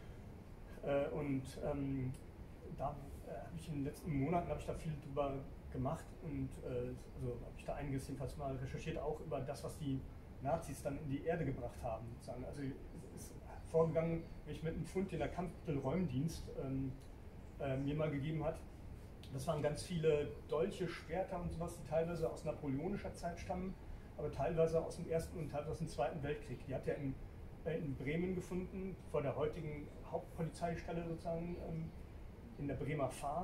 äh, und ähm, da äh, habe ich in den letzten Monaten habe ich da viel drüber gemacht, und äh, also habe ich da einiges jedenfalls mal recherchiert, auch über das, was die Nazis dann in die Erde gebracht haben, sozusagen. Also es ist vorgegangen, wenn ich mit einem Fund, den der Kampfmittelräumdienst ähm, äh, mir mal gegeben hat. Das waren ganz viele Dolche, Schwerter und sowas, die teilweise aus napoleonischer Zeit stammen, aber teilweise aus dem Ersten und teilweise aus dem Zweiten Weltkrieg. Die hat er in, äh, in Bremen gefunden, vor der heutigen Hauptpolizeistelle sozusagen, ähm, in der Bremer Fahr.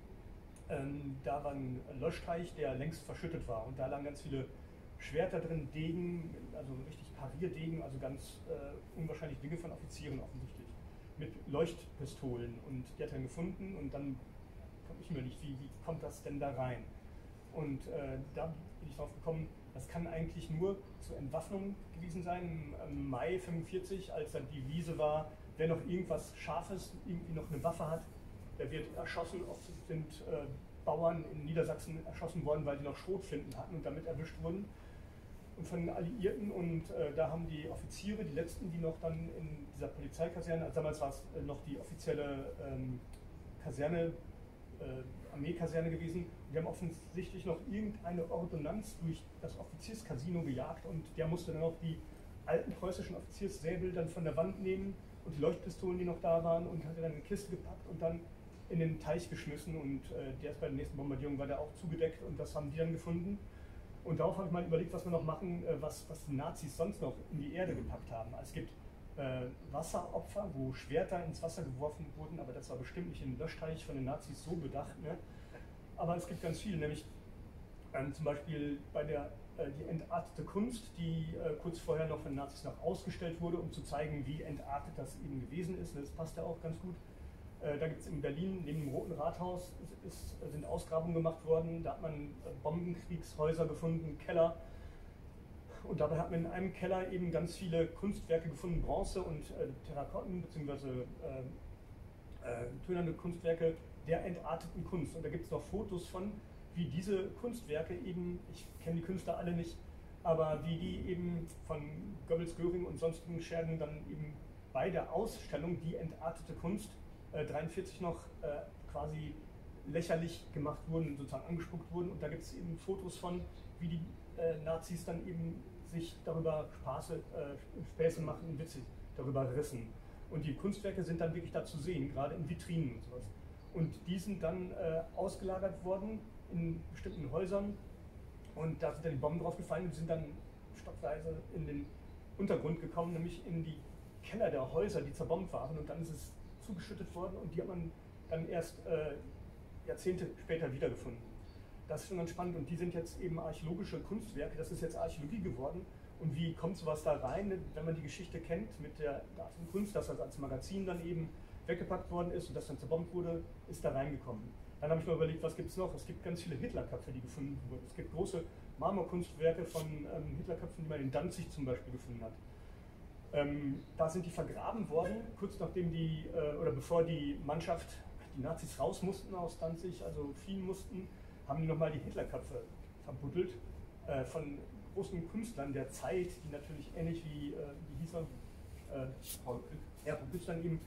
Ähm, da war ein Löschteich, der längst verschüttet war, und da lagen ganz viele Schwerter drin, Degen, also richtig Parierdegen, also ganz äh, unwahrscheinlich Dinge von Offizieren offensichtlich, mit Leuchtpistolen, und die hat er gefunden, und dann ich mir nicht, wie, wie kommt das denn da rein? Und äh, da bin ich drauf gekommen, das kann eigentlich nur zur Entwaffnung gewesen sein. Im Mai fünfundvierzig, als dann die Devise war, wer noch irgendwas Scharfes, irgendwie noch eine Waffe hat, der wird erschossen. Oft sind äh, Bauern in Niedersachsen erschossen worden, weil die noch Schrotflinten hatten und damit erwischt wurden. Und von den Alliierten, und äh, da haben die Offiziere, die letzten, die noch dann in dieser Polizeikaserne, also damals war es äh, noch die offizielle ähm, Kaserne, Äh, Armeekaserne gewesen, und die haben offensichtlich noch irgendeine Ordonnanz durch das Offizierscasino gejagt, und der musste dann auch die alten preußischen Offizierssäbel dann von der Wand nehmen und die Leuchtpistolen, die noch da waren, und hat dann eine Kiste gepackt und dann in den Teich geschmissen, und äh, der ist bei der nächsten Bombardierung war der auch zugedeckt, und das haben die dann gefunden. Und darauf habe ich mal überlegt, was wir noch machen, äh, was, was die Nazis sonst noch in die Erde gepackt haben. Also es gibt Äh, Wasseropfer, wo Schwerter ins Wasser geworfen wurden, aber das war bestimmt nicht in den Löschteich von den Nazis so bedacht. Ne? Aber es gibt ganz viele, nämlich ähm, zum Beispiel bei der äh, die entartete Kunst, die äh, kurz vorher noch von den Nazis noch ausgestellt wurde, um zu zeigen, wie entartet das eben gewesen ist. Das passt ja auch ganz gut. Äh, da gibt es in Berlin, neben dem Roten Rathaus, ist, sind Ausgrabungen gemacht worden. Da hat man äh, Bombenkriegshäuser gefunden, Keller. Und dabei hat man in einem Keller eben ganz viele Kunstwerke gefunden, Bronze und äh, Terrakotten bzw. Äh, äh, tönerne Kunstwerke der entarteten Kunst. Und da gibt es noch Fotos von, wie diese Kunstwerke eben, ich kenne die Künstler alle nicht, aber wie die eben von Goebbels, Göring und sonstigen Schergen dann eben bei der Ausstellung die entartete Kunst äh, dreiundvierzig noch äh, quasi lächerlich gemacht wurden, sozusagen angespuckt wurden. Und da gibt es eben Fotos von, wie die äh, Nazis dann eben sich darüber Spaße, äh, Späße machen und Witze darüber rissen. Und die Kunstwerke sind dann wirklich da zu sehen, gerade in Vitrinen und sowas. Und die sind dann äh, ausgelagert worden in bestimmten Häusern, und da sind dann die Bomben drauf gefallen und sind dann stockweise in den Untergrund gekommen, nämlich in die Keller der Häuser, die zerbombt waren, und dann ist es zugeschüttet worden, und die hat man dann erst äh, Jahrzehnte später wiedergefunden. Das ist schon ganz spannend, und die sind jetzt eben archäologische Kunstwerke, das ist jetzt Archäologie geworden. Und wie kommt sowas da rein, wenn man die Geschichte kennt mit der Art von Kunst, dass das als Magazin dann eben weggepackt worden ist und das dann zerbombt wurde, ist da reingekommen. Dann habe ich mal überlegt, was gibt es noch? Es gibt ganz viele Hitlerköpfe, die gefunden wurden. Es gibt große Marmorkunstwerke von ähm, Hitlerköpfen, die man in Danzig zum Beispiel gefunden hat. Ähm, da sind die vergraben worden, kurz nachdem die, äh, oder bevor die Mannschaft, die Nazis raus mussten aus Danzig, also fliehen mussten, haben die nochmal die Hitlerköpfe verbuddelt äh, von großen Künstlern der Zeit, die natürlich ähnlich wie, äh, wie hieß er, äh, Paul Pütz dann eben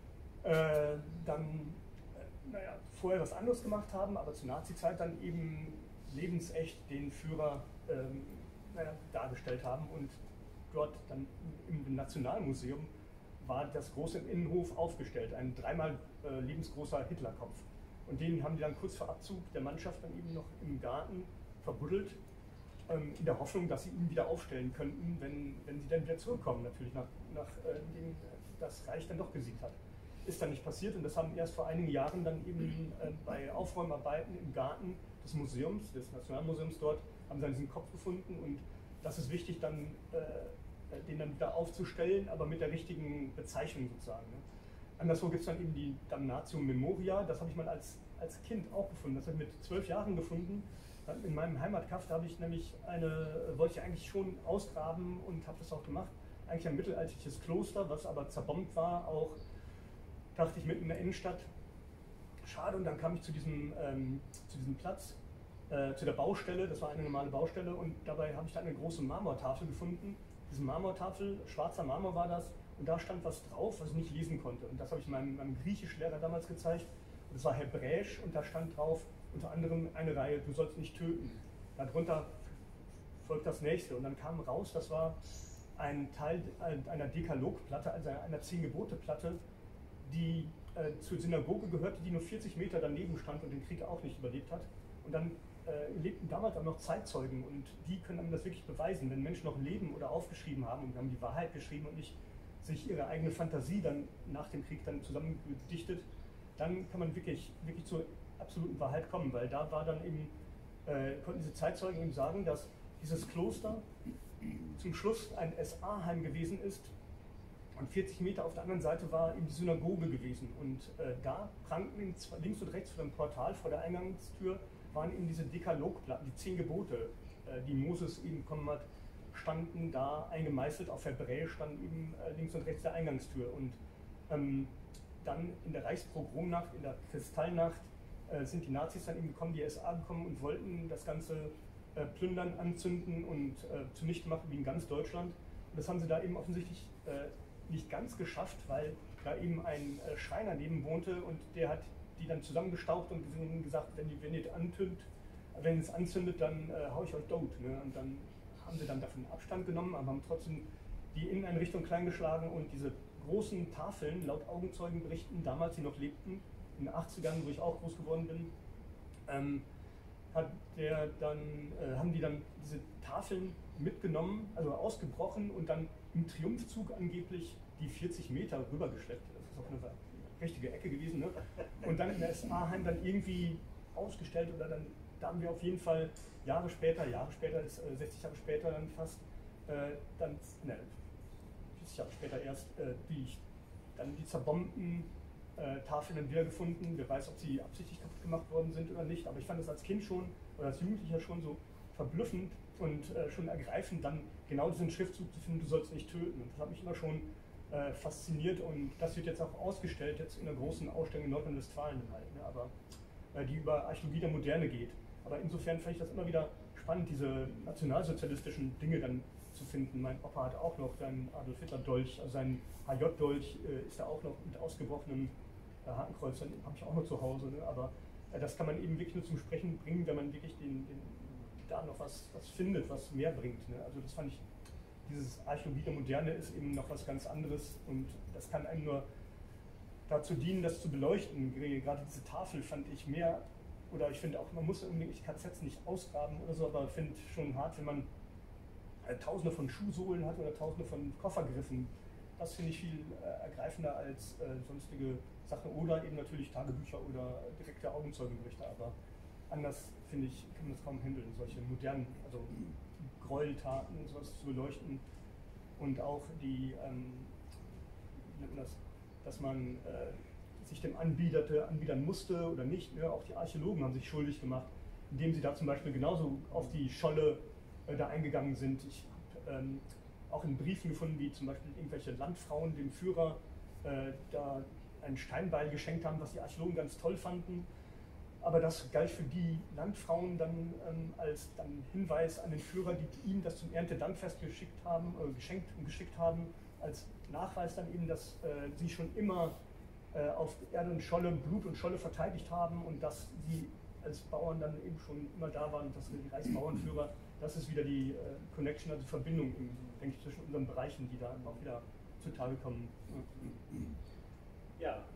äh, dann äh, naja, vorher was anderes gemacht haben, aber zur Nazi-Zeit dann eben lebensecht den Führer ähm, naja, dargestellt haben. Und dort dann im Nationalmuseum war das große im Innenhof aufgestellt, ein dreimal äh, lebensgroßer Hitlerkopf. Und den haben die dann kurz vor Abzug der Mannschaft dann eben noch im Garten verbuddelt, ähm, in der Hoffnung, dass sie ihn wieder aufstellen könnten, wenn, wenn sie dann wieder zurückkommen, natürlich, nach, nachdem äh, das Reich dann doch gesiegt hat. Ist dann nicht passiert und das haben erst vor einigen Jahren dann eben äh, bei Aufräumarbeiten im Garten des Museums, des Nationalmuseums dort, haben sie dann diesen Kopf gefunden und das ist wichtig, dann äh, den dann wieder aufzustellen, aber mit der richtigen Bezeichnung sozusagen. Ne? Anderswo gibt es dann eben die Damnatio Memoria, das habe ich mal als, als Kind auch gefunden, das habe ich mit zwölf Jahren gefunden. In meinem Heimatkaff habe ich nämlich eine, wollte ich eigentlich schon ausgraben und habe das auch gemacht, eigentlich ein mittelalterliches Kloster, was aber zerbombt war, auch dachte ich mitten in der Innenstadt, schade, und dann kam ich zu diesem, ähm, zu diesem Platz, äh, zu der Baustelle, das war eine normale Baustelle und dabei habe ich da eine große Marmortafel gefunden. Diese Marmortafel, schwarzer Marmor war das, und da stand was drauf, was ich nicht lesen konnte. Und das habe ich meinem, meinem Griechischlehrer damals gezeigt. Und das war Hebräisch und da stand drauf unter anderem eine Reihe, du sollst nicht töten. Darunter folgt das nächste. Und dann kam raus, das war ein Teil einer Dekalogplatte, also einer Zehn-Gebote-Platte, die äh, zur Synagoge gehörte, die nur vierzig Meter daneben stand und den Krieg auch nicht überlebt hat. Und dann äh, lebten damals auch noch Zeitzeugen und die können einem das wirklich beweisen, wenn Menschen noch leben oder aufgeschrieben haben und haben die Wahrheit geschrieben und nicht sich ihre eigene Fantasie dann nach dem Krieg dann zusammengedichtet, dann kann man wirklich, wirklich zur absoluten Wahrheit kommen, weil da war dann eben, äh, konnten diese Zeitzeugen eben sagen, dass dieses Kloster zum Schluss ein S A-Heim gewesen ist und vierzig Meter auf der anderen Seite war eben die Synagoge gewesen und äh, da prangten links und rechts vor dem Portal, vor der Eingangstür, waren eben diese Dekalogplatten, die zehn Gebote, äh, die Moses eben bekommen hat, standen da eingemeißelt, auf Hebräisch dann eben äh, links und rechts der Eingangstür. Und ähm, dann in der Reichspogromnacht, in der Kristallnacht, äh, sind die Nazis dann eben gekommen, die S A gekommen und wollten das Ganze äh, plündern, anzünden und äh, zunichte machen wie in ganz Deutschland. Und das haben sie da eben offensichtlich äh, nicht ganz geschafft, weil da eben ein äh, Schreiner neben wohnte und der hat die dann zusammengestaucht und gesagt, wenn ihr, wenn ihr antündet, wenn es anzündet, dann äh, hau ich euch tot. Ne? Und dann haben sie dann davon Abstand genommen, aber haben trotzdem die Inneneinrichtung kleingeschlagen und diese großen Tafeln, laut Augenzeugenberichten, damals die noch lebten, in den achtzigern, wo ich auch groß geworden bin, ähm, hat der dann, äh, haben die dann diese Tafeln mitgenommen, also ausgebrochen und dann im Triumphzug angeblich die vierzig Meter rübergeschleppt. Das ist auch eine richtige Ecke gewesen. Ne? Und dann in der S A-Heim dann irgendwie ausgestellt oder dann, da haben wir auf jeden Fall Jahre später, Jahre später, ist, äh, sechzig Jahre später dann fast, äh, dann, ne, vierzig Jahre später erst, äh, die, dann die zerbombten äh, Tafeln dann wiedergefunden. Wer weiß, ob sie absichtlich kaputt gemacht worden sind oder nicht, aber ich fand das als Kind schon oder als Jugendlicher schon so verblüffend und äh, schon ergreifend, dann genau diesen Schriftzug zu finden, du sollst nicht töten. Und das hat mich immer schon äh, fasziniert und das wird jetzt auch ausgestellt, jetzt in einer großen Ausstellung in Nordrhein-Westfalen halt, ne? Aber äh, die über Archäologie der Moderne geht. Aber insofern fand ich das immer wieder spannend, diese nationalsozialistischen Dinge dann zu finden. Mein Opa hat auch noch seinen Adolf Hitler Dolch, also sein H J-Dolch äh, ist da auch noch mit ausgebrochenem äh, Hakenkreuz, den habe ich auch noch zu Hause. Ne? Aber äh, das kann man eben wirklich nur zum Sprechen bringen, wenn man wirklich den, den, da noch was, was findet, was mehr bringt. Ne? Also das fand ich, dieses Archäologie der Moderne ist eben noch was ganz anderes und das kann einem nur dazu dienen, das zu beleuchten. Gerade diese Tafel fand ich mehr, oder ich finde auch, man muss unbedingt K Zs nicht ausgraben oder so, aber ich finde schon hart, wenn man äh, tausende von Schuhsohlen hat oder tausende von Koffergriffen. Das finde ich viel äh, ergreifender als äh, sonstige Sachen oder eben natürlich Tagebücher oder direkte Augenzeugenberichte, aber anders finde ich, kann man das kaum handeln, solche modernen, also Gräueltaten und sowas zu beleuchten und auch die, ähm, wie nennt man das, dass man äh, sich dem anbiederte, anbiedern musste oder nicht. Ne? Auch die Archäologen haben sich schuldig gemacht, indem sie da zum Beispiel genauso auf die Scholle äh, da eingegangen sind. Ich habe ähm, auch in Briefen gefunden, wie zum Beispiel irgendwelche Landfrauen dem Führer äh, da ein Steinbeil geschenkt haben, was die Archäologen ganz toll fanden. Aber das galt für die Landfrauen dann ähm, als dann Hinweis an den Führer, die ihm das zum Erntedankfest geschickt haben, äh, geschenkt und geschickt haben, als Nachweis dann eben, dass äh, sie schon immer äh, auf Erde und Scholle, Blut und Scholle verteidigt haben und dass sie als Bauern dann eben schon immer da waren, dass die Reichsbauernführer das ist wieder die äh, Connection, also die Verbindung, denke ich, zwischen unseren Bereichen, die da auch wieder zutage kommen. Ja.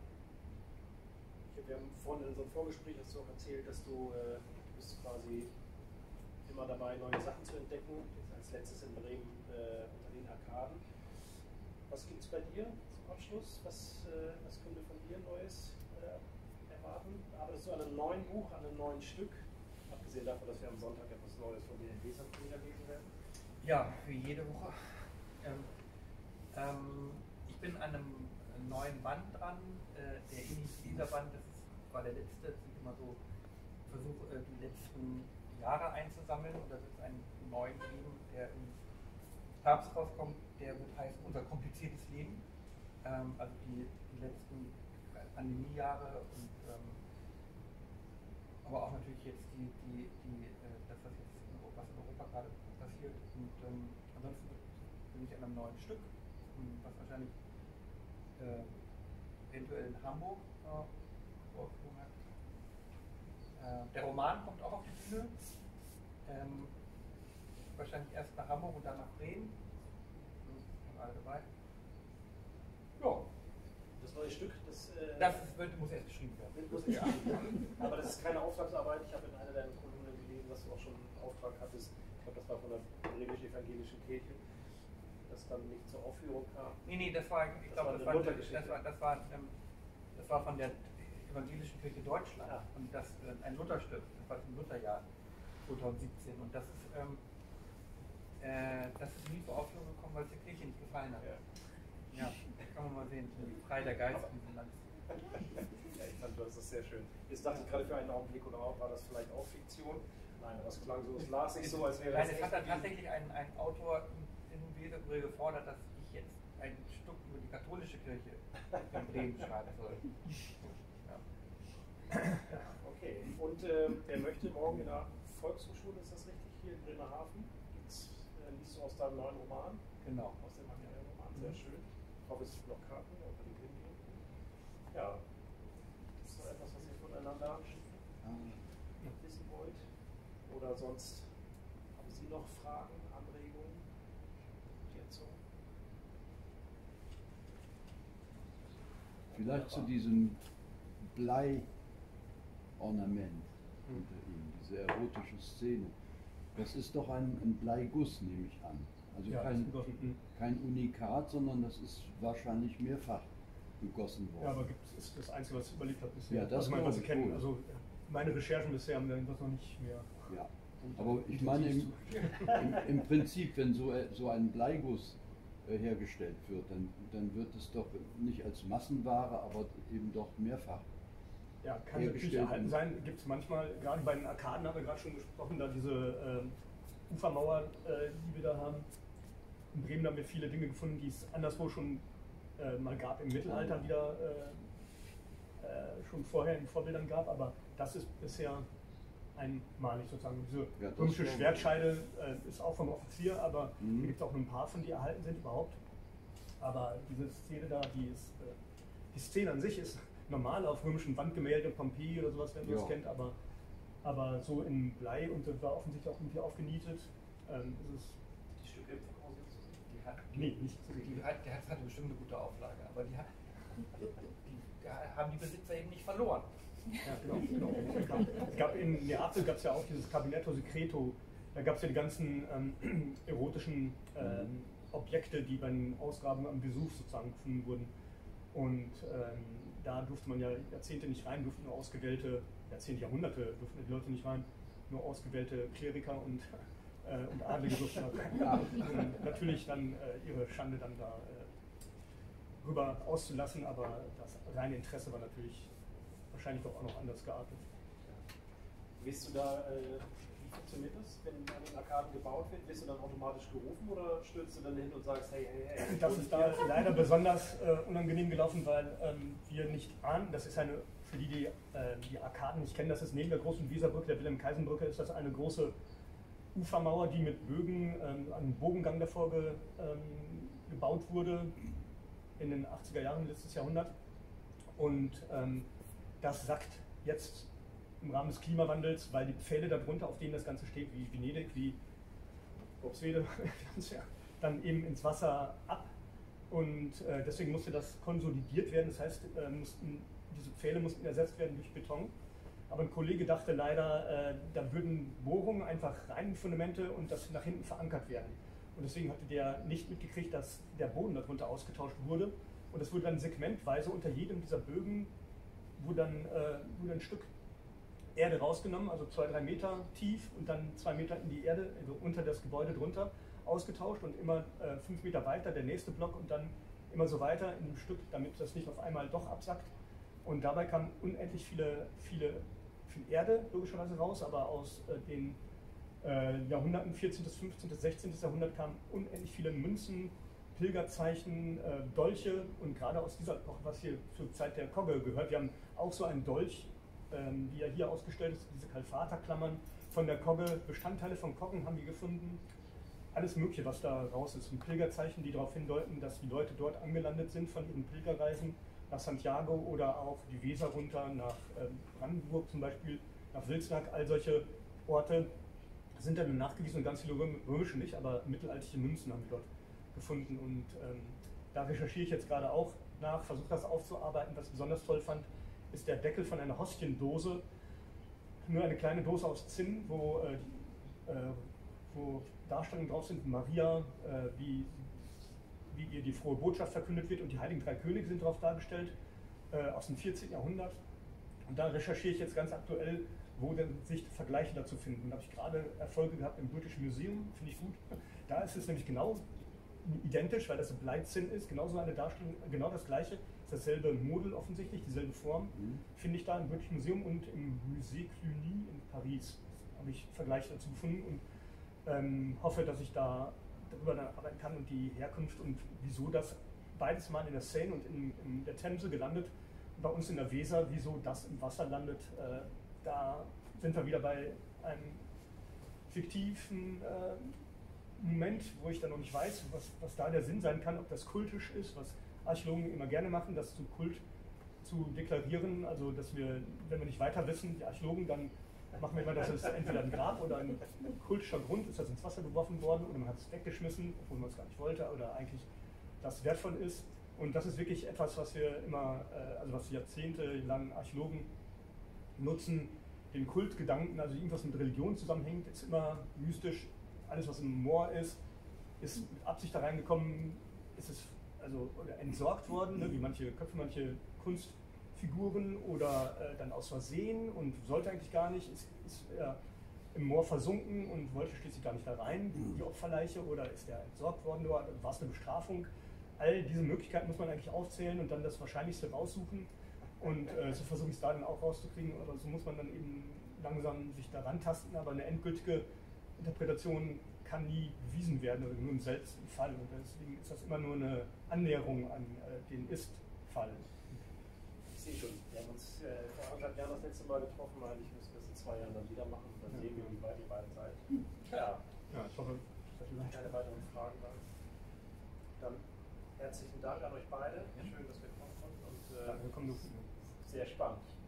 Wir haben vorhin in unserem Vorgespräch hast du auch erzählt, dass du, äh, du bist quasi immer dabei, neue Sachen zu entdecken. Jetzt als letztes in Bremen äh, unter den Arkaden. Was gibt es bei dir zum Abschluss? Was, äh, was können wir von dir Neues äh, erwarten? Arbeitest du an einem neuen Buch, an einem neuen Stück? Abgesehen davon, dass wir am Sonntag etwas Neues von den Lesern lesen werden. Ja, wie jede Woche. Ähm, ähm, ich bin an einem neuen Band dran. Äh, der ähnlich dieser Band, das ist, war der letzte, das ist immer so Versuch, äh, die letzten Jahre einzusammeln. Und da wird es einen neuen geben, der im Herbst rauskommt. Der wird heißen Unser kompliziertes Leben. Ähm, also die, die letzten Pandemiejahre und ähm, aber auch natürlich jetzt die, die, die, äh, das, was jetzt in Europa, was in Europa gerade passiert. Und ähm, ansonsten bin ich an einem neuen Stück, was wahrscheinlich äh, eventuell in Hamburg äh, Vorführung hat. Äh, der Roman kommt auch auf die Bühne. Ähm, wahrscheinlich erst nach Hamburg und dann nach Bremen. Sind alle dabei. Ja. Das neue Stück, das, äh, das wird, muss erst geschrieben werden. Muss erst geschrieben werden. Aber das ist keine Auftragsarbeit. Ich habe in einer deiner Kolumnen gelesen, dass du auch schon einen Auftrag hattest. Ich glaube, das war von der bremisch-evangelischen Kirche, das dann nicht zur Aufführung kam. Nee, nee, das war, ich glaube, das, war, das, war, das, war, ähm, das war von der evangelischen Kirche Deutschland. Ja. Und das äh, ein Lutherstück, das war zum Lutherjahr zweitausendsiebzehn. Und das ist, ähm, äh, das ist nie zur Aufführung gekommen, weil es der Kirche nicht gefallen hat. Ja. Ja, kann man mal sehen, wie frei der Geist in diesem Land ist. Ja, ich fand das ist sehr schön. Jetzt dachte ich gerade für einen Augenblick, oder auch, war das vielleicht auch Fiktion? Nein, aber es klang so, es las sich so, als wäre Nein, das. es hat dann tatsächlich ein, ein Autor in Weserbrühl gefordert, dass ich jetzt ein Stück über die katholische Kirche in Bremen schreiben soll. Ja. Okay, und äh, der möchte morgen in der Volkshochschule, ist das richtig, hier in Bremerhaven? Gibt's, äh, liest du aus deinem neuen Roman? Genau. Aus dem aktuellen Roman, sehr schön. Ich hoffe, es gibt noch Karten, ob wir die hingehen. Ja, ist noch etwas, was ihr voneinander wissen wollt? Oder sonst haben Sie noch Fragen, Anregungen, Ergänzungen? Vielleicht zu diesem Blei-Ornament unter ihm, diese erotische Szene. Das ist doch ein, ein Bleiguss, nehme ich an. Also ja, kein, kein Unikat, sondern das ist wahrscheinlich mehrfach gegossen worden. Ja, aber gibt es ist das Einzige, was überlebt hat bisher. Ja, das also mein, was Sie kennen. wohl. Also meine Recherchen bisher haben das noch nicht mehr. Ja, aber ich meine im, im, im Prinzip, wenn so, so ein Bleiguss äh, hergestellt wird, dann, dann wird es doch nicht als Massenware, aber eben doch mehrfach. Ja, kann natürlich erhalten sein. Gibt es manchmal, gerade bei den Arkaden haben wir gerade schon gesprochen, da diese äh, Ufermauer, äh, die wir da haben. In Bremen haben wir viele Dinge gefunden, die es anderswo schon äh, mal gab, im Mittelalter wieder äh, äh, schon vorher in Vorbildern gab, aber das ist bisher einmalig sozusagen. Diese ja, römische Schwertscheide äh, ist auch vom Offizier, aber mhm. da gibt es auch nur ein paar von, die erhalten sind überhaupt. Aber diese Szene da, die ist, äh, die Szene an sich ist normal auf römischen Wandgemälden, Pompeji oder sowas, wenn man das kennt, aber, aber so in Blei und das war offensichtlich auch irgendwie aufgenietet. Ähm, ist es die Stücke im Verkauf jetzt? Die hat, nee, nicht so die, die hat, die hat, hatte bestimmt eine gute Auflage, aber die, hat, die, die haben die Besitzer eben nicht verloren. Ja, genau, genau. Es gab in Neapel gab es ja auch dieses Cabinetto Secreto, da gab es ja die ganzen ähm, erotischen ähm, Objekte, die bei den Ausgrabungen am Vesuv sozusagen gefunden wurden. Und ähm, da durfte man ja Jahrzehnte nicht rein, durften nur ausgewählte, Jahrzehnte, Jahrhunderte durften die Leute nicht rein, nur ausgewählte Kleriker und, äh, und Adlige durften da und natürlich dann äh, ihre Schande dann da äh, rüber auszulassen, aber das reine Interesse war natürlich wahrscheinlich doch auch noch anders geartet. Ja. Wirst du da, äh, wie funktioniert das, wenn an den Arkaden gebaut wird? Wirst du dann automatisch gerufen oder stürzt du dann hin und sagst, hey, hey, hey? Das ist da leider besonders äh, unangenehm gelaufen, weil ähm, wir nicht ahnen, das ist eine, für die, die äh, die Arkaden nicht kennen, das ist neben der großen Weserbrücke, der Wilhelm-Kaisen-Brücke, ist das eine große Ufermauer, die mit Bögen, ähm, einem Bogengang davor ge, ähm, gebaut wurde in den achtziger Jahren letztes Jahrhundert. Und ähm, das sackt jetzt im Rahmen des Klimawandels, weil die Pfähle darunter, auf denen das Ganze steht, wie Venedig, wie Obstwede, ja, dann eben ins Wasser ab. Und äh, deswegen musste das konsolidiert werden. Das heißt, äh, mussten, diese Pfähle mussten ersetzt werden durch Beton. Aber ein Kollege dachte leider, äh, da würden Bohrungen einfach rein in Fundamente und das nach hinten verankert werden. Und deswegen hatte der nicht mitgekriegt, dass der Boden darunter ausgetauscht wurde. Und es wurde dann segmentweise unter jedem dieser Bögen wurde dann, äh, wurde ein Stück Erde rausgenommen, also zwei, drei Meter tief und dann zwei Meter in die Erde, also unter das Gebäude drunter, ausgetauscht und immer äh, fünf Meter weiter der nächste Block und dann immer so weiter in dem Stück, damit das nicht auf einmal doch absackt. Und dabei kam unendlich viele, viele, viel Erde logischerweise raus, aber aus äh, den äh, Jahrhunderten vierzehnten, fünfzehnten, sechzehnten Jahrhundert kamen unendlich viele Münzen, Pilgerzeichen, äh, Dolche und gerade aus dieser Epoche, was hier zur Zeit der Kogge gehört, wir haben auch so einen Dolch, ähm, wie er hier ausgestellt ist, diese Kalfaterklammern von der Kogge, Bestandteile von Koggen haben wir gefunden. Alles Mögliche, was da raus ist. Und Pilgerzeichen, die darauf hindeuten, dass die Leute dort angelandet sind von ihren Pilgerreisen nach Santiago oder auch die Weser runter nach ähm, Brandenburg zum Beispiel, nach Wilsnack. All solche Orte sind dann nachgewiesen und ganz viele römische nicht, aber mittelalterliche Münzen haben wir dort gefunden. Und ähm, da recherchiere ich jetzt gerade auch nach, versuche das aufzuarbeiten. Was ich besonders toll fand, ist der Deckel von einer Hostiendose. Nur eine kleine Dose aus Zinn, wo, äh, die, äh, wo Darstellungen drauf sind, Maria, äh, wie, wie ihr die frohe Botschaft verkündet wird und die heiligen drei Könige sind darauf dargestellt, äh, aus dem vierzehnten Jahrhundert. Und da recherchiere ich jetzt ganz aktuell, wo denn sich Vergleiche dazu finden. Und da habe ich gerade Erfolge gehabt im British Museum, finde ich gut. Da ist es nämlich genau identisch, weil das ein Bleitzinn ist, genauso eine Darstellung, genau das gleiche, ist dasselbe Model offensichtlich, dieselbe Form, mhm. finde ich da im British Museum und im Musée Cluny in Paris. Habe ich Vergleiche dazu gefunden und ähm, hoffe, dass ich da darüber dann arbeiten kann und die Herkunft und wieso das beides mal in der Seine und in, in der Themse gelandet, bei uns in der Weser, wieso das im Wasser landet, äh, da sind wir wieder bei einem fiktiven äh, Moment, wo ich dann noch nicht weiß, was, was da der Sinn sein kann, ob das kultisch ist, was Archäologen immer gerne machen, das zu Kult zu deklarieren, also dass wir, wenn wir nicht weiter wissen, die Archäologen, dann machen wir immer, dass es entweder ein Grab oder ein kultischer Grund ist, das ins Wasser geworfen worden oder man hat es weggeschmissen, obwohl man es gar nicht wollte oder eigentlich das wertvoll ist. Und das ist wirklich etwas, was wir immer, also was jahrzehntelang Archäologen nutzen, den Kultgedanken, also irgendwas mit Religion zusammenhängt, ist immer mystisch. Alles, was im Moor ist, ist mit Absicht da reingekommen, ist es also oder entsorgt worden, ne, wie manche Köpfe, manche Kunstfiguren oder äh, dann aus Versehen und sollte eigentlich gar nicht, ist, ist er im Moor versunken und wollte schließlich gar nicht da rein, die Opferleiche, oder ist er entsorgt worden, oder war es eine Bestrafung? All diese Möglichkeiten muss man eigentlich aufzählen und dann das Wahrscheinlichste raussuchen und äh, so versuche ich es da dann auch rauszukriegen, aber so muss man dann eben langsam sich daran tasten, aber eine endgültige Interpretation kann nie bewiesen werden, oder nur im seltensten Fall. Und deswegen ist das immer nur eine Annäherung an äh, den Ist-Fall. Ich sehe schon, wir haben uns äh, vor anderthalb Jahren das letzte Mal getroffen, eigentlich müssen wir es in zwei Jahren dann wieder machen. Dann sehen wir, wie weit ihr beide seid. Ja, ja ich hoffe, dass wir keine weiteren Fragen dann. Dann herzlichen Dank an euch beide. Schön, dass wir kommen konnten. Und, äh, ja, willkommen. Sehr spannend.